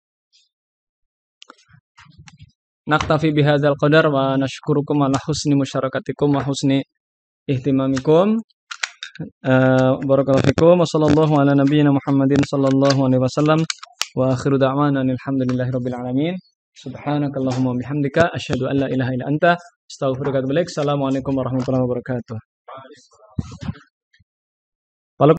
Naktafi bihadzal qadar wa nashkurukum ala husni musyarakatikum wa husni ihtimamikum. Uh, barakallahu fikum wa sallallahu ala nabiyyina Muhammadin sallallahu alaihi wasallam wa akhiru da'wana alhamdulillahi rabbil alamin. Subhanakallahumma bihamdika asyhadu an la ilaha illa anta astaghfiruka wa atubu ilaik. Assalamualaikum warahmatullahi wabarakatuh.